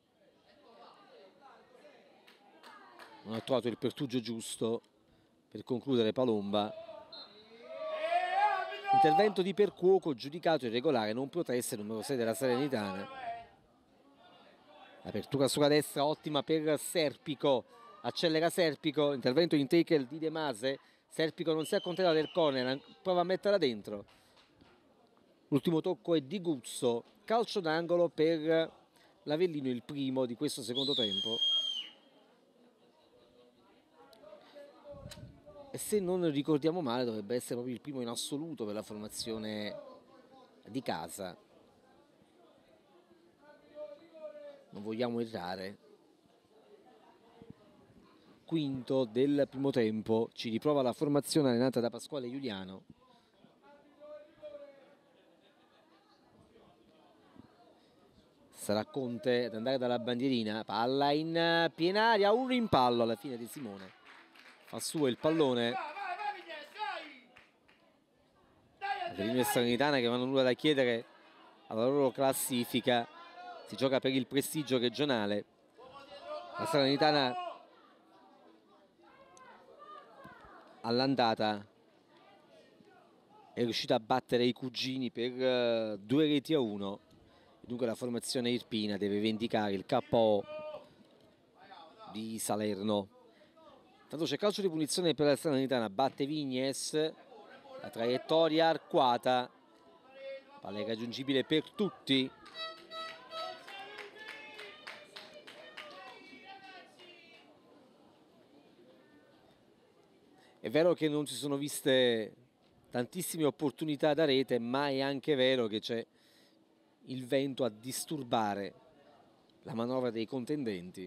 non ha trovato il pertugio giusto per concludere Palomba. Intervento di Percuoco giudicato irregolare, non protesta, il numero 6 della Salernitana. Apertura sulla destra ottima per Serpico, accelera Serpico, intervento in tackle di De Mase. Serpico non si accontenta del corner, prova a metterla dentro. L'ultimo tocco è di Guzzo, calcio d'angolo per l'Avellino, il primo di questo secondo tempo. E se non ricordiamo male dovrebbe essere proprio il primo in assoluto per la formazione di casa. Non vogliamo errare. Quinto del primo tempo, ci riprova la formazione allenata da Pasquale Giuliano. Sarà Conte ad andare dalla bandierina, palla in piena aria, un rimpallo alla fine di Simone. Fa suo il pallone. Avellino e Salernitana che non hanno nulla da chiedere alla loro classifica, si gioca per il prestigio regionale. La Salernitana all'andata è riuscita a battere i cugini per 2-1. Dunque la formazione irpina deve vendicare il KO di Salerno. Tanto c'è calcio di punizione per la Salernitana, batte Vignes, la traiettoria arcuata, palla irraggiungibile per tutti. È vero che non ci sono viste tantissime opportunità da rete, ma è anche vero che c'è il vento a disturbare la manovra dei contendenti.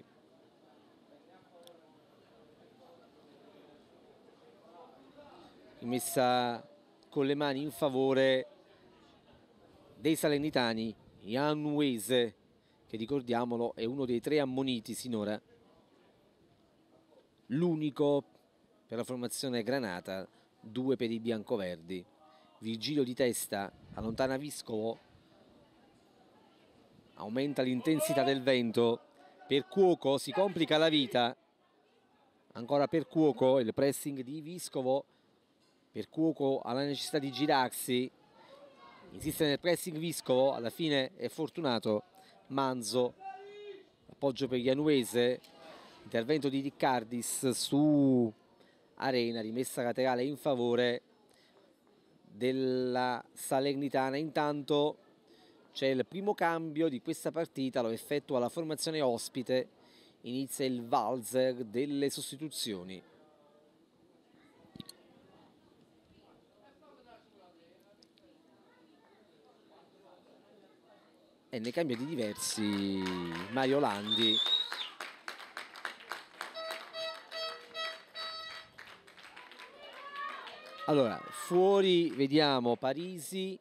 Rimessa con le mani in favore dei salernitani, Ianuese che ricordiamolo è uno dei 3 ammoniti sinora, l'unico per la formazione granata, 2 per i biancoverdi. Virgilio di testa, allontana Viscovo, aumenta l'intensità del vento, per Cuoco si complica la vita, ancora per Cuoco il pressing di Viscovo, per Cuoco ha la necessità di girarsi, insiste nel pressing Viscovo, alla fine è fortunato Manzo, appoggio per Ianuese, intervento di Riccardis su Arena, rimessa laterale in favore della Salernitana. Intanto c'è il primo cambio di questa partita, lo effettua la formazione ospite, inizia il valzer delle sostituzioni. E ne cambia di diversi Mario Landi. Allora, fuori vediamo Parisi,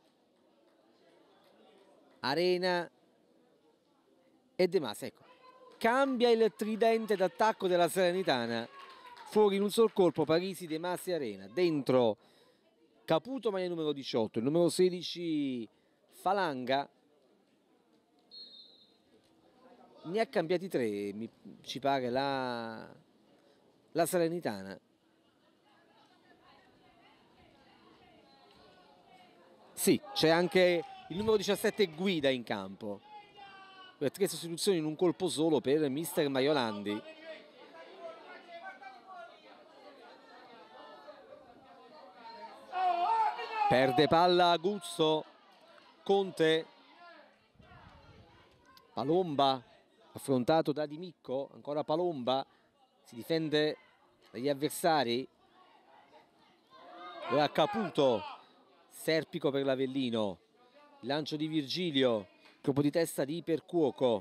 Arena e De Masi. Ecco, cambia il tridente d'attacco della Salernitana. Fuori in un sol colpo Parisi, De Masi e Arena. Dentro Caputo, maglia numero 18, il numero 16 Falanga. Ne ha cambiati 3, ci pare, la Salernitana. Sì, c'è anche il numero 17 Guida in campo. 3 sostituzioni in un colpo solo per mister Maiolandi. Perde palla Guzzo, Conte, Palomba affrontato da Di Micco, ancora Palomba, si difende dagli avversari. Ora Caputo, Serpico per l'Avellino, il lancio di Virgilio, colpo di testa di Percuoco,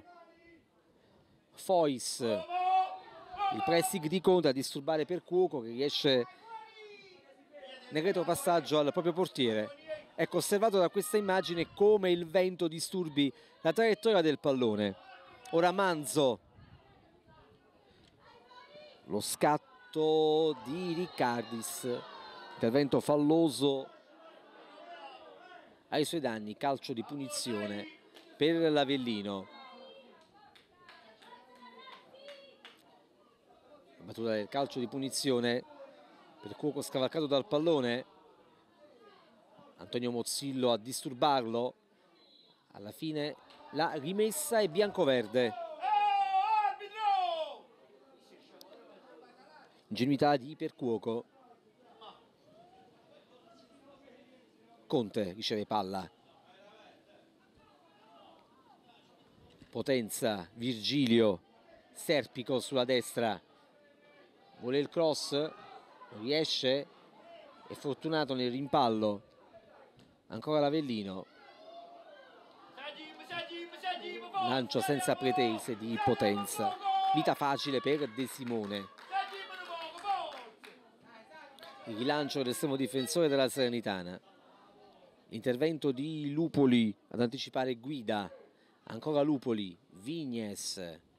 Fois, il pressing di Conte a disturbare Percuoco che riesce nel retropassaggio al proprio portiere. Ecco, osservato da questa immagine come il vento disturbi la traiettoria del pallone. Ora Manzo, lo scatto di Riccardis, intervento falloso ai suoi danni, calcio di punizione per l'Avellino. La battuta del calcio di punizione per Cuoco scavalcato dal pallone, Antonio Mozzillo a disturbarlo, alla fine la rimessa è biancoverde. Ingenuità di Percuoco. Conte riceve palla, Potenza, Virgilio, Serpico sulla destra, vuole il cross, non riesce, è fortunato nel rimpallo, ancora l'Avellino, lancio senza pretese di Potenza, vita facile per De Simone, il rilancio dell'estremo difensore della Salernitana. Intervento di Lupoli ad anticipare Guida, ancora Lupoli, Vignes,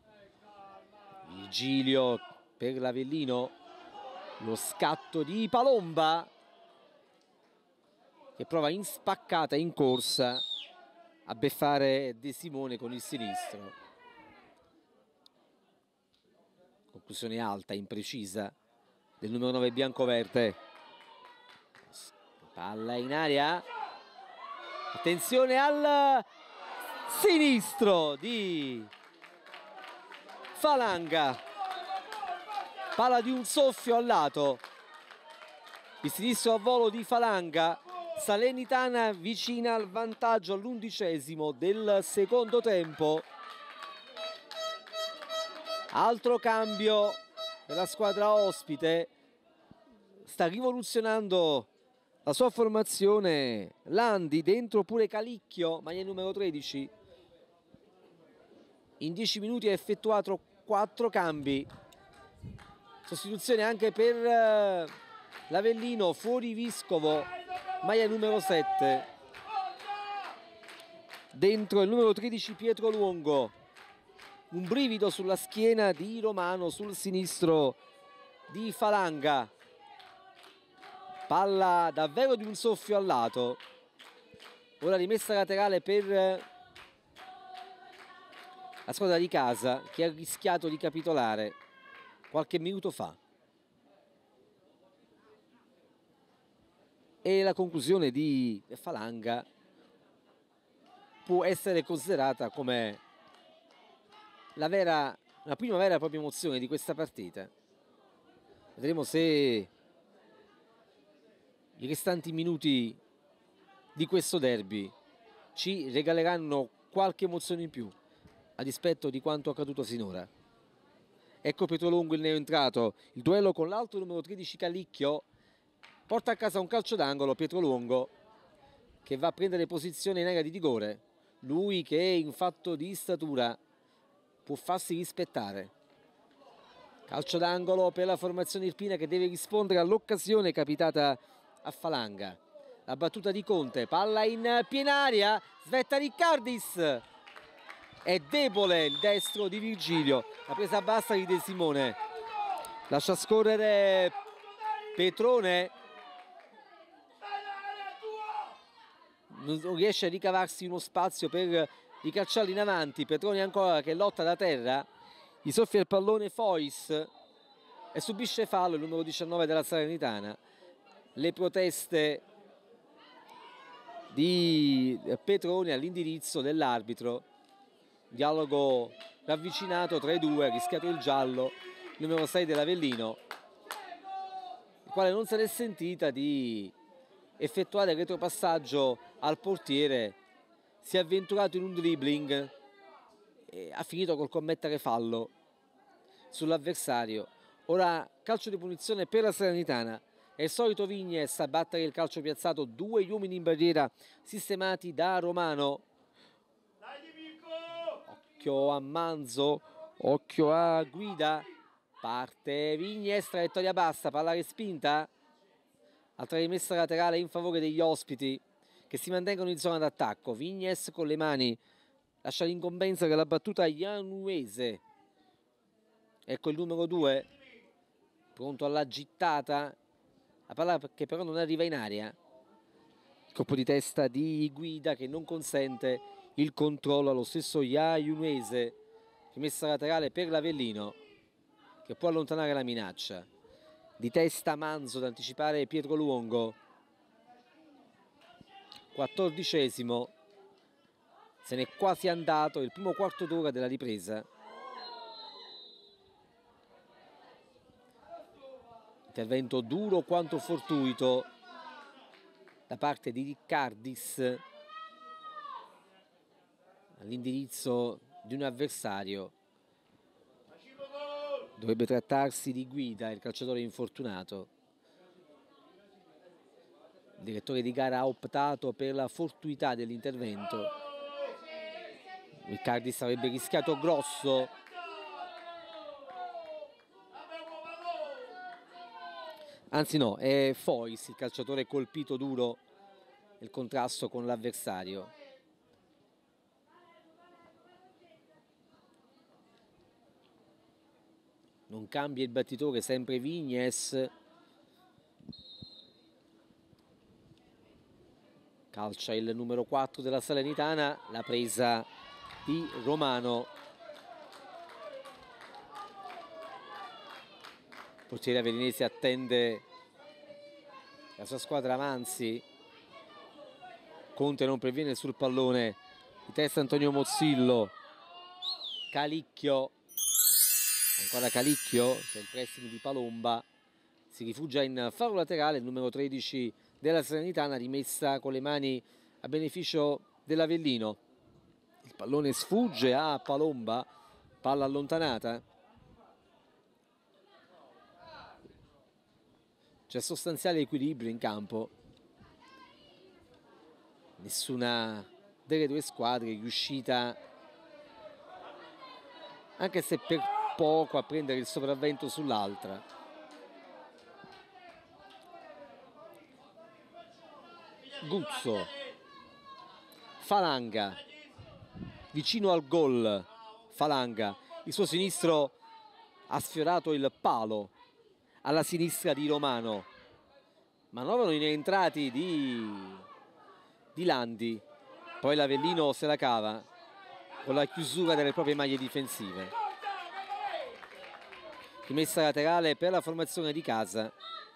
Virgilio per l'Avellino, lo scatto di Palomba che prova in spaccata in corsa a beffare De Simone con il sinistro. Conclusione alta, imprecisa del numero 9 biancoverde. Palla in aria. Attenzione al sinistro di Falanga, palla di un soffio al lato, il sinistro a volo di Falanga. Salernitana vicina al vantaggio all'11° del secondo tempo. Altro cambio della squadra ospite, sta rivoluzionando la sua formazione Landi, dentro pure Calicchio, maglia numero 13. In 10 minuti ha effettuato 4 cambi. Sostituzione anche per l'Avellino, fuori Viscovo, maglia numero 7. Dentro il numero 13 Pietro Luongo. un brivido sulla schiena di Romano, sul sinistro di Falanga. Palla davvero di un soffio al lato. Ora rimessa laterale per la squadra di casa, che ha rischiato di capitolare qualche minuto fa. E la conclusione di Falanga può essere considerata come la prima vera e propria emozione di questa partita. Vedremo se i restanti minuti di questo derby ci regaleranno qualche emozione in più, a dispetto di quanto accaduto finora. Ecco Pietrolongo il neoentrato, il duello con l'altro numero 13 Calicchio, porta a casa un calcio d'angolo Pietrolongo, che va a prendere posizione in area di rigore. Lui che in fatto di statura può farsi rispettare. Calcio d'angolo per la formazione irpina, che deve rispondere all'occasione capitata a Falanga. La battuta di Conte, palla in piena aria, svetta Riccardis. È debole il destro di Virgilio, la presa bassa di De Simone. Lascia scorrere Petrone. Non riesce a ricavarsi uno spazio per ricacciarlo in avanti. Petrone ancora che lotta da terra. Gli soffia il pallone Fois e subisce fallo il numero 19 della Salernitana. Le proteste di Petrone all'indirizzo dell'arbitro. Dialogo ravvicinato tra i due, ha rischiato il giallo il numero 6 dell'Avellino, il quale non se l'è sentita di effettuare il retropassaggio al portiere. Si è avventurato in un dribbling e ha finito col commettere fallo sull'avversario. Ora calcio di punizione per la Salernitana. È il solito Vignes a battere il calcio piazzato, due uomini in barriera sistemati da Romano. Occhio a Manzo, occhio a Guida, parte Vignes, traiettoria bassa, palla respinta. Altra rimessa laterale in favore degli ospiti, che si mantengono in zona d'attacco. Vignes con le mani lascia l'incombenza della battuta Ianuese. Ecco il numero 2 pronto alla gittata, la palla che però non arriva in aria. Il colpo di testa di Guida che non consente il controllo allo stesso Ianuese. Rimessa laterale per l'Avellino, che può allontanare la minaccia. Di testa Manzo ad anticipare Pietro Luongo. 14esimo, se n'è quasi andato il primo quarto d'ora della ripresa. Intervento duro quanto fortuito da parte di Riccardis all'indirizzo di un avversario. Dovrebbe trattarsi di Guida, il calciatore infortunato. Il direttore di gara ha optato per la fortuità dell'intervento. Riccardis avrebbe rischiato grosso. Anzi no, è Fois il calciatore colpito duro nel contrasto con l'avversario. Non cambia il battitore, sempre Vignes. Calcia il numero 4 della Salernitana, la presa di Romano. Il portiere avellinese attende la sua squadra avanzi. Conte non previene sul pallone, di testa Antonio Mozzillo. Calicchio, ancora Calicchio, c'è il pressing di Palomba, si rifugia in fallo laterale il numero 13 della Salernitana, rimessa con le mani a beneficio dell'Avellino. Il pallone sfugge a Palomba, palla allontanata. C'è sostanziale equilibrio in campo. Nessuna delle due squadre è riuscita, anche se per poco, a prendere il sopravvento sull'altra. Guzzo, Falanga, vicino al gol. Falanga il suo sinistro ha sfiorato il palo alla sinistra di Romano. Manovrano in entrati di Landi, poi l'Avellino se la cava con la chiusura delle proprie maglie difensive. Rimessa laterale per la formazione di casa.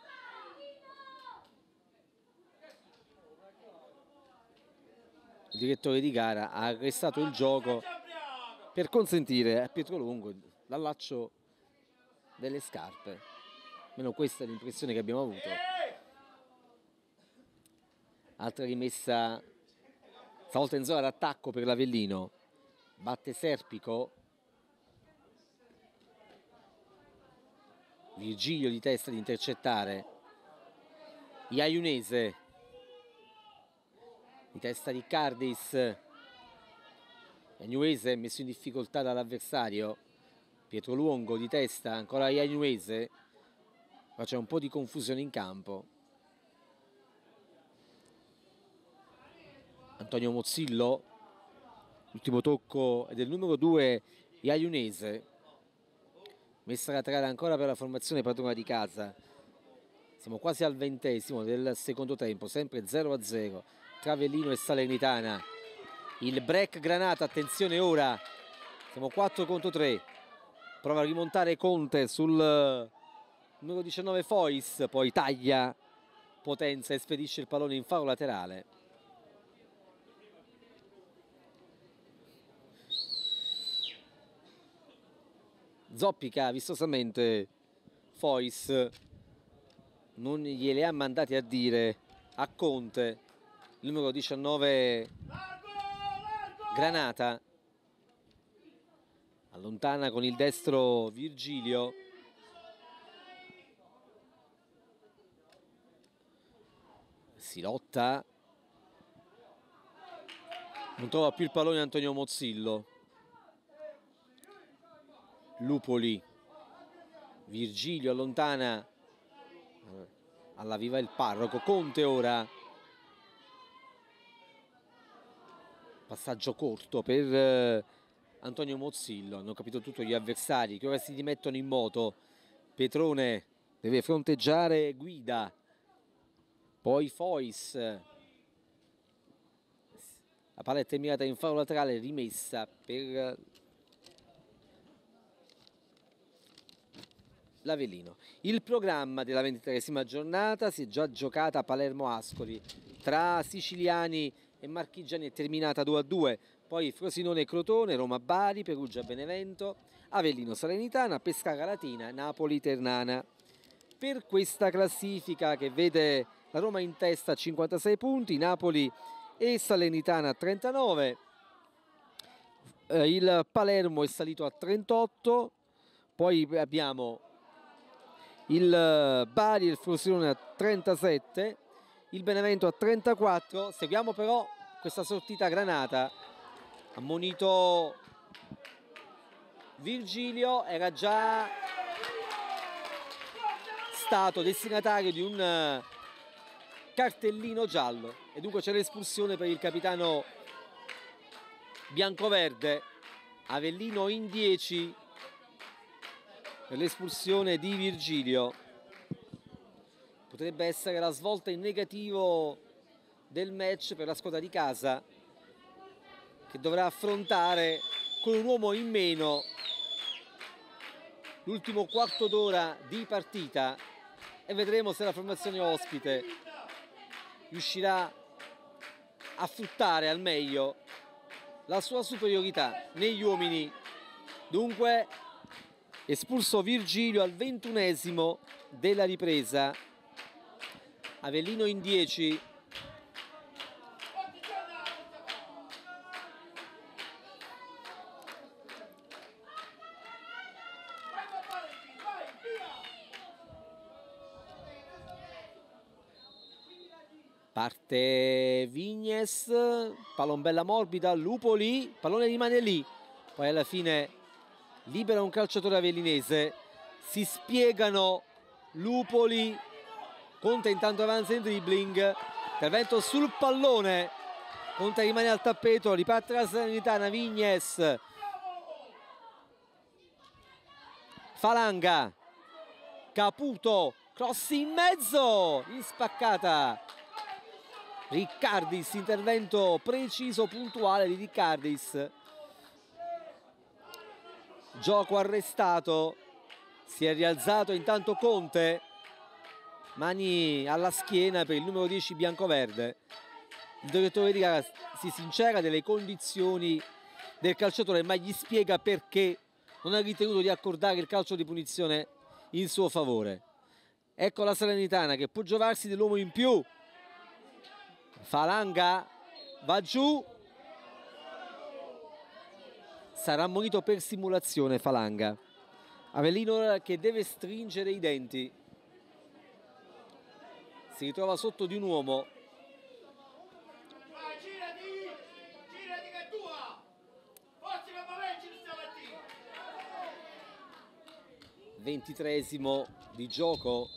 Il direttore di gara ha arrestato il gioco per consentire a Pietrolungo l'allaccio delle scarpe. Almeno questa è l'impressione che abbiamo avuto. Altra rimessa, stavolta in zona d'attacco per l'Avellino. Batte Serpico. Virgilio di testa di intercettare. Iaiunese di testa di Cardis. Iaiunese messo in difficoltà dall'avversario. Pietroluongo di testa, ancora Iaiunese. Ma c'è un po' di confusione in campo. Antonio Mozzillo, l'ultimo tocco è del numero 2 Iaiunese. Messa laterale ancora per la formazione padrona di casa. Siamo quasi al 20° del secondo tempo, sempre 0-0 tra Avellino e Salernitana. Il break Granata, attenzione ora, siamo 4 contro 3. Prova a rimontare Conte sul numero 19 Fois, poi taglia Potenza e spedisce il pallone in fallo laterale. Zoppica vistosamente Fois, non gliele ha mandati a dire a Conte, il numero 19 Granata. Allontana con il destro Virgilio. Si lotta. Non trova più il pallone Antonio Mozzillo. Lupoli. Virgilio allontana. Alla viva il parroco. Conte ora. Passaggio corto per Antonio Mozzillo. Hanno capito tutto gli avversari che ora si rimettono in moto. Petrone deve fronteggiare Guida. Poi Fois. La palla è terminata in fallo laterale, rimessa per l'Avellino. Il programma della 23esima giornata si è già giocata a Palermo-Ascoli. Tra siciliani e marchigiani è terminata 2-2. Poi Frosinone-Crotone, Roma-Bari, Perugia-Benevento, Avellino-Salernitana, Pescara-Latina, Napoli-Ternana. Per questa classifica che vede la Roma in testa a 56 punti, Napoli e Salernitana a 39, il Palermo è salito a 38, poi abbiamo il Bari e il Frosinone a 37, il Benevento a 34. Seguiamo però questa sortita Granata. Ammonito Virgilio, era già stato destinatario di un cartellino giallo e dunque c'è l'espulsione per il capitano biancoverde. Avellino in 10 per l'espulsione di Virgilio. Potrebbe essere la svolta in negativo del match per la squadra di casa, che dovrà affrontare con un uomo in meno l'ultimo quarto d'ora di partita, e vedremo se la formazione ospite riuscirà a fruttare al meglio la sua superiorità negli uomini. Dunque espulso Virgilio al 21esimo della ripresa. Avellino in 10. Parte Vignes, palombella morbida, Lupoli, pallone rimane lì, poi alla fine libera un calciatore avellinese, si spiegano Lupoli, Conte intanto avanza in dribbling, intervento sul pallone, Conte rimane al tappeto, riparte la Salernitana, Vignes Falanga, Caputo, cross in mezzo, in spaccata Riccardis, intervento preciso, puntuale di Riccardis. Gioco arrestato, si è rialzato intanto Conte, mani alla schiena per il numero 10 biancoverde. Il direttore di gara si sincera delle condizioni del calciatore, ma gli spiega perché non ha ritenuto di accordare il calcio di punizione in suo favore. Ecco la Salernitana che può giovarsi dell'uomo in più. Falanga va giù, sarà ammonito per simulazione Falanga. Avellino che deve stringere i denti, si ritrova sotto di un uomo. 23esimo di gioco.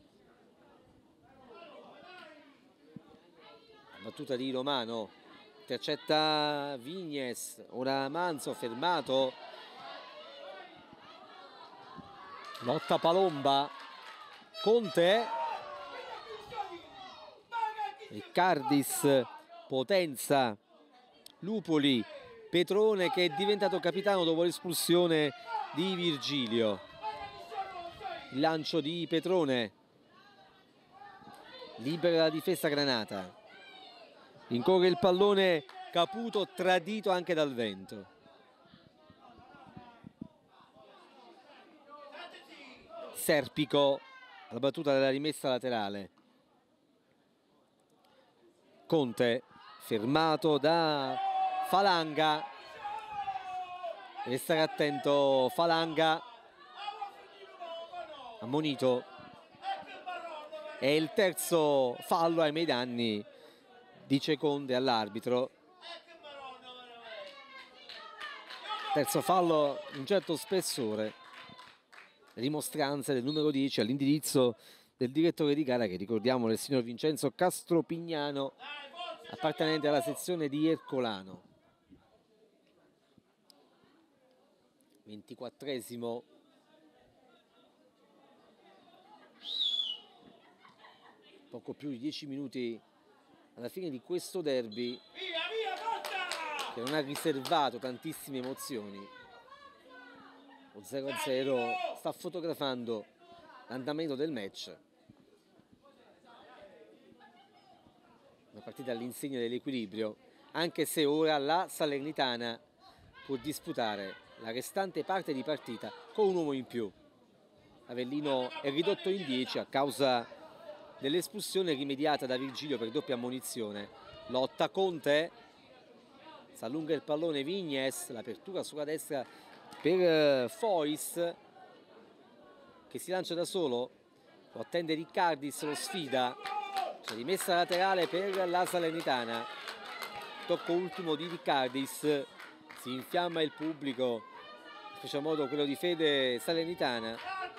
Battuta di Romano, intercetta Vignes, ora Manzo fermato, lotta Palomba, Conte, Riccardis, Potenza, Lupoli, Petrone che è diventato capitano dopo l'espulsione di Virgilio. Il lancio di Petrone, libera la difesa Granata. Incorre il pallone Caputo, tradito anche dal vento. Serpico alla battuta della rimessa laterale. Conte fermato da Falanga. Deve stare attento Falanga. Ammonito. È il terzo fallo ai miei danni, dice Conte all'arbitro. Terzo fallo di un certo spessore, rimostranze del numero 10 all'indirizzo del direttore di gara, che ricordiamo è il signor Vincenzo Castropignano, appartenente alla sezione di Ercolano. 24esimo. Poco più di 10 minuti alla fine di questo derby che non ha riservato tantissime emozioni. Lo 0-0 sta fotografando l'andamento del match. Una partita all'insegna dell'equilibrio, anche se ora la Salernitana può disputare la restante parte di partita con un uomo in più. Avellino è ridotto in 10 a causa dell'espulsione rimediata da Virgilio per doppia ammonizione. Lotta Conte, si allunga il pallone Vignes, l'apertura sulla destra per Fois che si lancia da solo, lo attende Riccardis, lo sfida, c'è rimessa laterale per la Salernitana. Tocco ultimo di Riccardis, si infiamma il pubblico, in special modo quello di Fede Salernitana.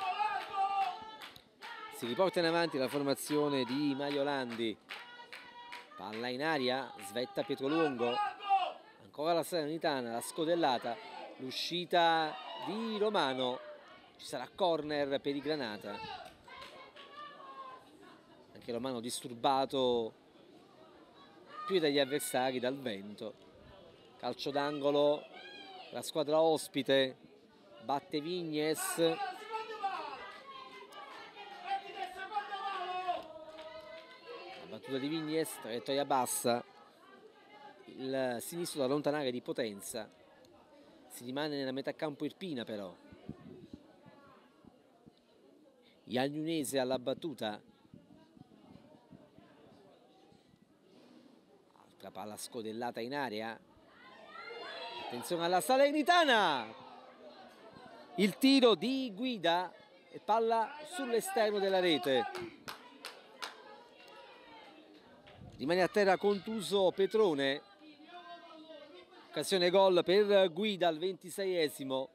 Si riporta in avanti la formazione di Maiolandi, palla in aria, svetta Pietrolungo, ancora la Salernitana, la scodellata, l'uscita di Romano, ci sarà corner per i Granata. Anche Romano disturbato più dagli avversari, dal vento. Calcio d'angolo, la squadra ospite, batte Vignes. La battuta di Vignes, traiettoria bassa, il sinistro da allontanare di Potenza. Si rimane nella metà campo irpina però. Iagnunese alla battuta. Altra palla scodellata in area. Attenzione alla Salernitana. Il tiro di Guida e palla sull'esterno della rete. Rimane a terra contuso Petrone. Occasione gol per Guida al 26esimo.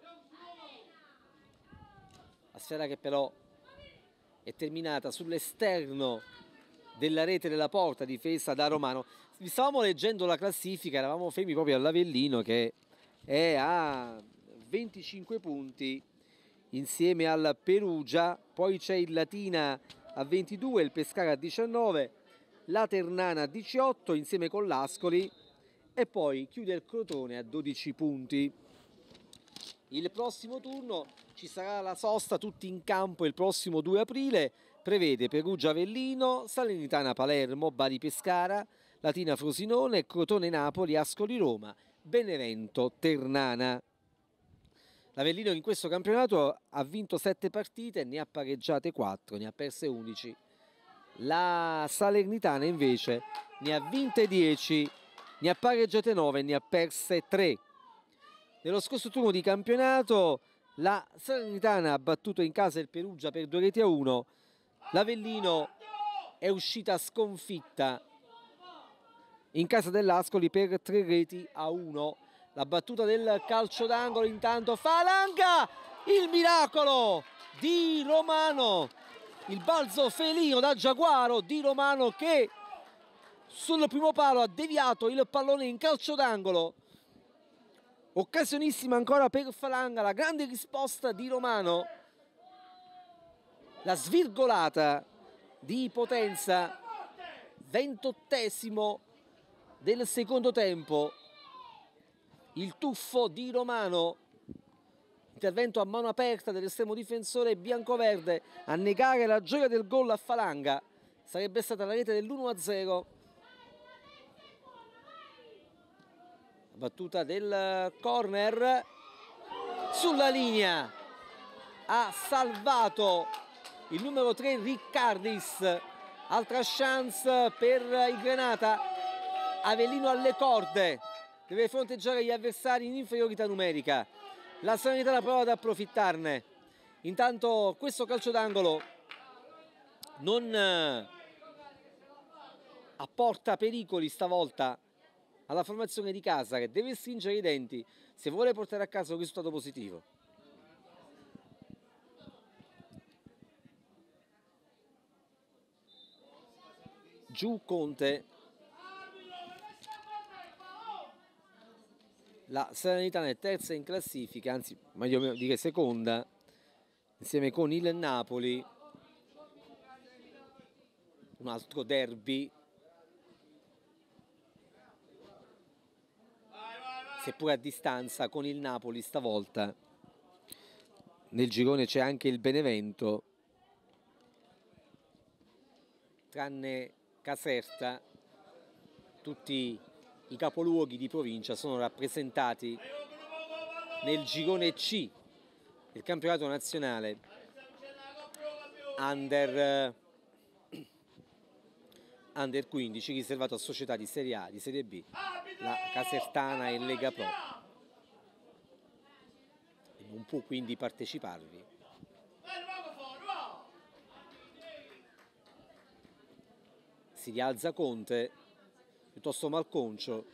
La sfera che però è terminata sull'esterno della rete della porta, difesa da Romano. Vi stavamo leggendo la classifica, eravamo fermi proprio all'Avellino che è a 25 punti insieme al Perugia, poi c'è il Latina a 22, il Pescara a 19, la Ternana a 18 insieme con l'Ascoli e poi chiude il Crotone a 12 punti. Il prossimo turno ci sarà la sosta tutti in campo il prossimo 2 aprile, prevede Perugia Avellino, Salernitana Palermo, Bari Pescara, Latina Frosinone, Crotone Napoli, Ascoli Roma, Benevento Ternana. L'Avellino in questo campionato ha vinto 7 partite, ne ha pareggiate 4, ne ha perse 11. La Salernitana invece ne ha vinte 10, ne ha pareggiate 9, ne ha perse 3. Nello scorso turno di campionato la Salernitana ha battuto in casa il Perugia per 2-1. L'Avellino è uscita sconfitta in casa dell'Ascoli per 3-1. La battuta del calcio d'angolo intanto Falanga, il miracolo di Romano, il balzo felino da Giaguaro di Romano che sul primo palo ha deviato il pallone in calcio d'angolo. Occasionissima ancora per Falanga, la grande risposta di Romano, la svirgolata di Potenza, 28esimo del secondo tempo. Il tuffo di Romano, intervento a mano aperta dell'estremo difensore biancoverde a negare la gioia del gol a Falanga. Sarebbe stata la rete dell'1-0. Battuta del corner sulla linea, ha salvato il numero 3 Riccardis. Altra chance per il Granata. Avellino alle corde, deve fronteggiare gli avversari in inferiorità numerica. La Salernitana prova ad approfittarne. Intanto questo calcio d'angolo non apporta pericoli stavolta alla formazione di casa, che deve stringere i denti se vuole portare a casa un risultato positivo. Giù Conte. La Salernitana è terza in classifica, anzi meglio dire seconda, insieme con il Napoli. Un altro derby, seppur a distanza, con il Napoli stavolta. Nel girone c'è anche il Benevento, tranne Caserta. Tutti i capoluoghi di provincia sono rappresentati nel girone C del campionato nazionale Under 15, riservato a società di Serie A, di Serie B, la Casertana e Lega Pro. Non può quindi parteciparvi. Si rialza Conte, piuttosto malconcio.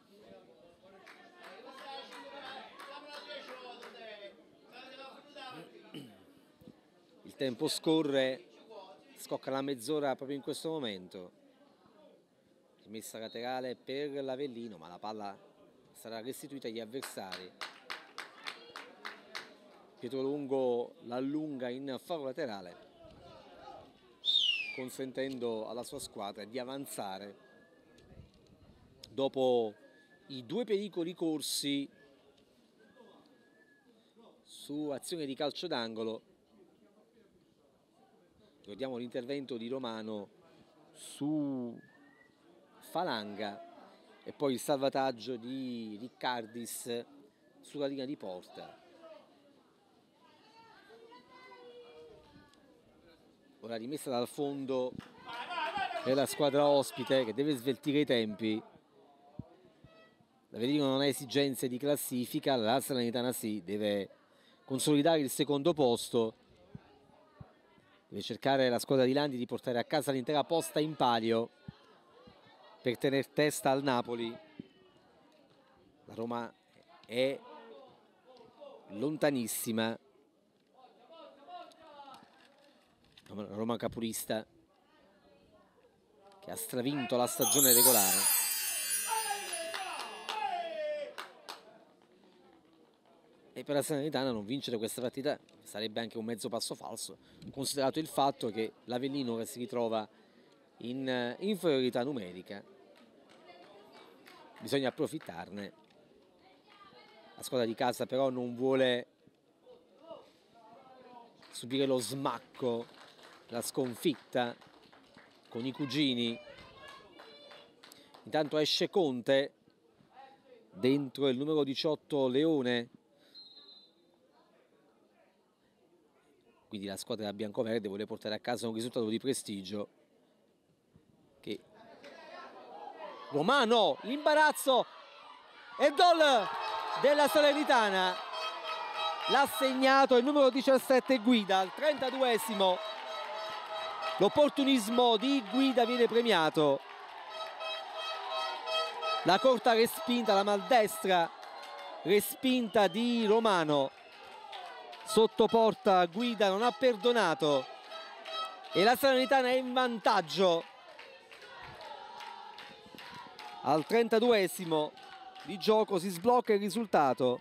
Il tempo scorre, scocca la mezz'ora proprio in questo momento. Rimessa laterale per l'Avellino, ma la palla sarà restituita agli avversari. Pietrolungo l'allunga in faro laterale, consentendo alla sua squadra di avanzare dopo i 2 pericoli corsi su azione di calcio d'angolo. Ricordiamo l'intervento di Romano su Falanga e poi il salvataggio di Riccardis sulla linea di porta. Ora rimessa dal fondo per la squadra ospite, che deve sveltire i tempi. L'Avellino non ha esigenze di classifica, la Salernitana sì, deve consolidare il secondo posto, deve cercare la squadra di Landi di portare a casa l'intera posta in palio per tenere testa al Napoli. La Roma è lontanissima, la Roma capolista che ha stravinto la stagione regolare. E e per la Salernitana non vincere questa partita sarebbe anche un mezzo passo falso, considerato il fatto che l'Avellino ora si ritrova in inferiorità numerica. Bisogna approfittarne. La squadra di casa però non vuole subire lo smacco, la sconfitta con i cugini. Intanto esce Conte, dentro il numero 18 Leone. Quindi la squadra biancoverde vuole portare a casa un risultato di prestigio. Che Romano, l'imbarazzo e gol della Salernitana. L'ha segnato il numero 17 Guida al 32esimo. L'opportunismo di Guida viene premiato. La corta respinta, la maldestra respinta di Romano sotto porta. Guida non ha perdonato e la Salernitana è in vantaggio al 32esimo di gioco. Si sblocca il risultato.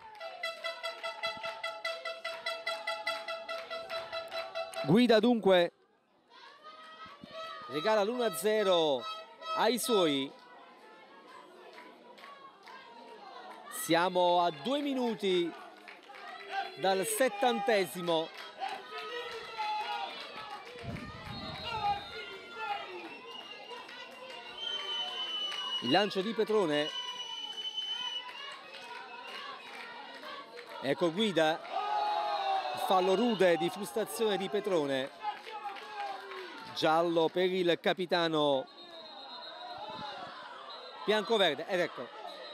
Guida dunque regala l'1-0 ai suoi. Siamo a 2 minuti dal 70esimo. Il lancio di Petrone. Ecco Guida. Il fallo rude di frustrazione di Petrone. Giallo per il capitano biancoverde. Ed ecco,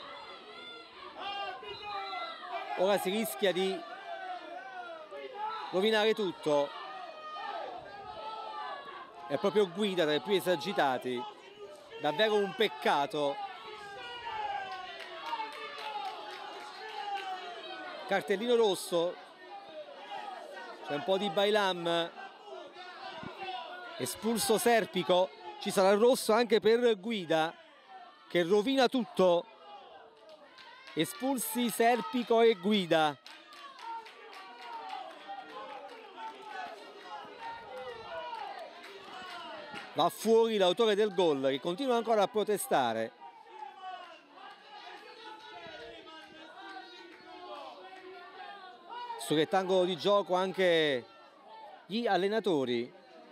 ora si rischia di rovinare tutto. È proprio Guida tra i più esagitati. Davvero un peccato. Cartellino rosso. C'è un po' di bailam. Espulso Serpico. Ci sarà il rosso anche per Guida, che rovina tutto. Espulsi Serpico e Guida. Va fuori l'autore del gol, che continua ancora a protestare. Sul rettangolo di gioco anche gli allenatori.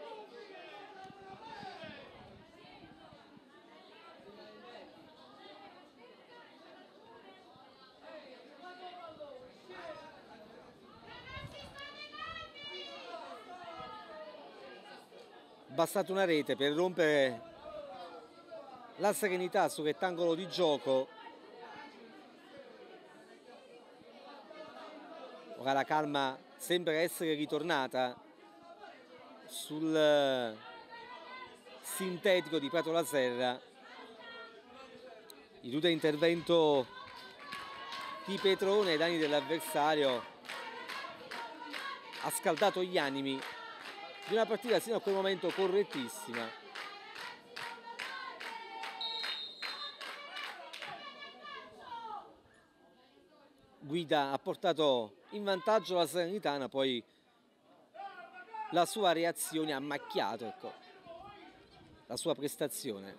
Bastata una rete per rompere la serenità sul rettangolo di gioco. Ora la calma sembra essere ritornata sul sintetico di Prato la Serra. Il rude intervento di Petrone ai danni dell'avversario ha scaldato gli animi di una partita sino a quel momento correttissima. Guida ha portato in vantaggio la Salernitana, poi la sua reazione ha macchiato, ecco, la sua prestazione.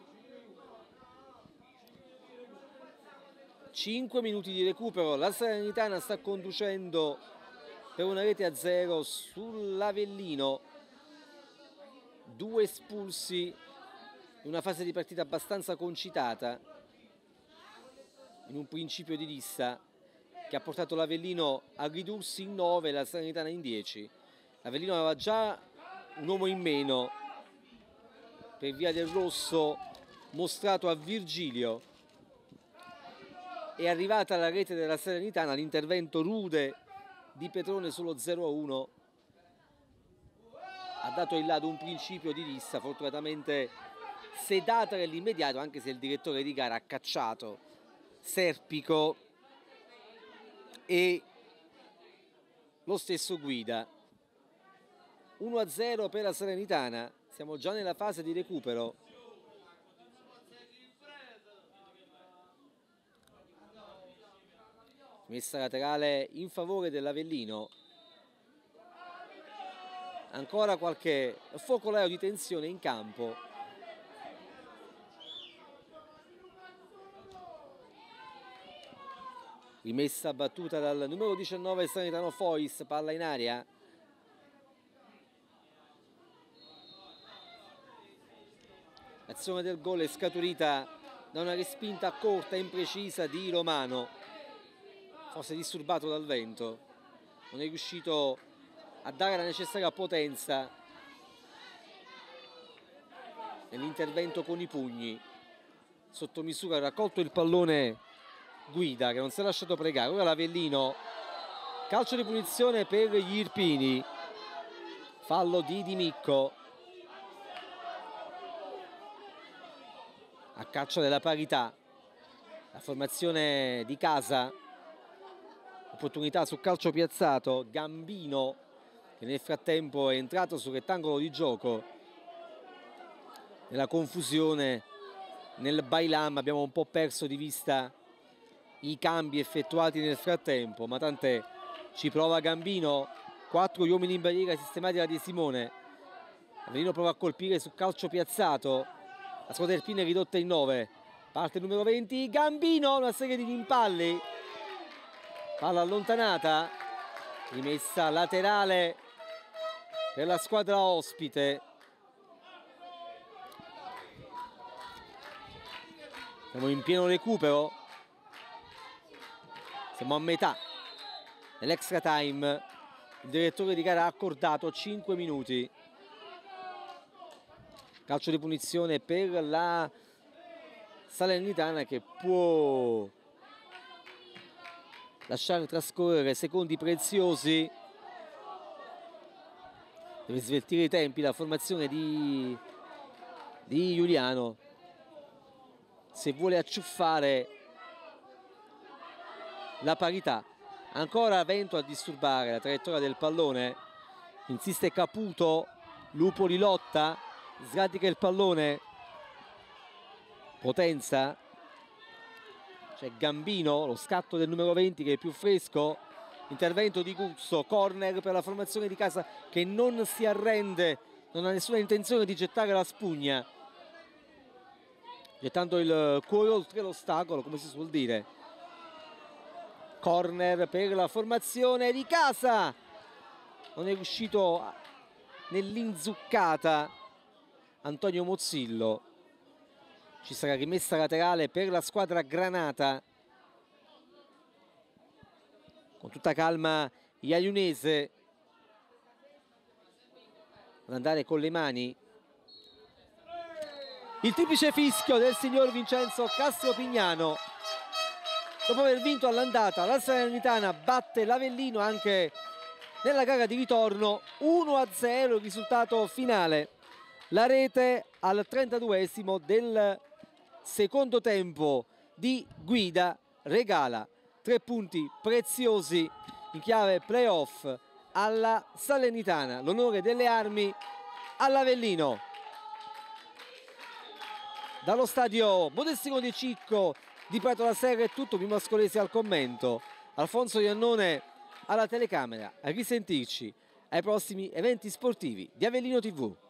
5 minuti di recupero, la Salernitana sta conducendo per una rete a 0 sull'Avellino. 2 espulsi in una fase di partita abbastanza concitata, in un principio di rissa che ha portato l'Avellino a ridursi in 9 e la Salernitana in 10. L'Avellino aveva già un uomo in meno per via del rosso mostrato a Virgilio. È arrivata la rete della Salernitana, l'intervento rude di Petrone sullo 0-1 ha dato il là ad un principio di rissa fortunatamente sedata nell'immediato, anche se il direttore di gara ha cacciato Serpico e lo stesso Guida. 1-0 per la Salernitana, siamo già nella fase di recupero. Rimessa laterale in favore dell'Avellino. Ancora qualche focolare di tensione in campo. Rimessa battuta dal numero 19 Salernitano Fois, palla in aria. L'azione del gol è scaturita da una respinta corta e imprecisa di Romano, forse disturbato dal vento, non è riuscito a dare la necessaria potenza nell'intervento con i pugni. Sotto misura ha raccolto il pallone Guida, che non si è lasciato pregare. Ora l'Avellino, calcio di punizione per gli Irpini, fallo di Di Micco. A caccia della parità la formazione di casa, opportunità su calcio piazzato. Gambino, che nel frattempo è entrato sul rettangolo di gioco. Nella confusione, nel bailam, abbiamo un po' perso di vista i cambi effettuati nel frattempo, ma tant'è, ci prova Gambino. 4 gli uomini in barriera sistemati da De Simone. Avellino prova a colpire su calcio piazzato. La squadra Irpina è ridotta in 9. Parte il numero 20, Gambino, una serie di rimpalli. Palla allontanata. Rimessa laterale per la squadra ospite. Siamo in pieno recupero. Siamo a metà dell'extra time. Il direttore di gara ha accordato 5 minuti. Calcio di punizione per la Salernitana, che può lasciare trascorrere secondi preziosi. Deve sveltire i tempi la formazione di Giuliano, se vuole acciuffare la parità. Ancora vento a disturbare la traiettoria del pallone. Insiste Caputo, Lupoli lotta, sradica il pallone. Potenza, c'è Gambino, lo scatto del numero 20 che è più fresco. Intervento di Guzzo, corner per la formazione di casa che non si arrende, non ha nessuna intenzione di gettare la spugna, gettando il cuore oltre l'ostacolo, come si suol dire. Corner per la formazione di casa, non è riuscito nell'inzuccata Antonio Mozzillo. Ci sarà rimessa laterale per la squadra granata. Con tutta calma Iaiunese ad andare con le mani. Il triplice fischio del signor Vincenzo Castropignano. Dopo aver vinto all'andata, la Salernitana batte l'Avellino anche nella gara di ritorno. 1-0 il risultato finale. La rete al 32esimo del secondo tempo di Guida regala 3 punti preziosi in chiave playoff alla Salernitana. L'onore delle armi all'Avellino. Dallo stadio Modestino di Cicco di Prato la Serra è tutto. Mimmo Ascolesi al commento, Alfonso Iannone alla telecamera. A risentirci ai prossimi eventi sportivi di Avellino TV.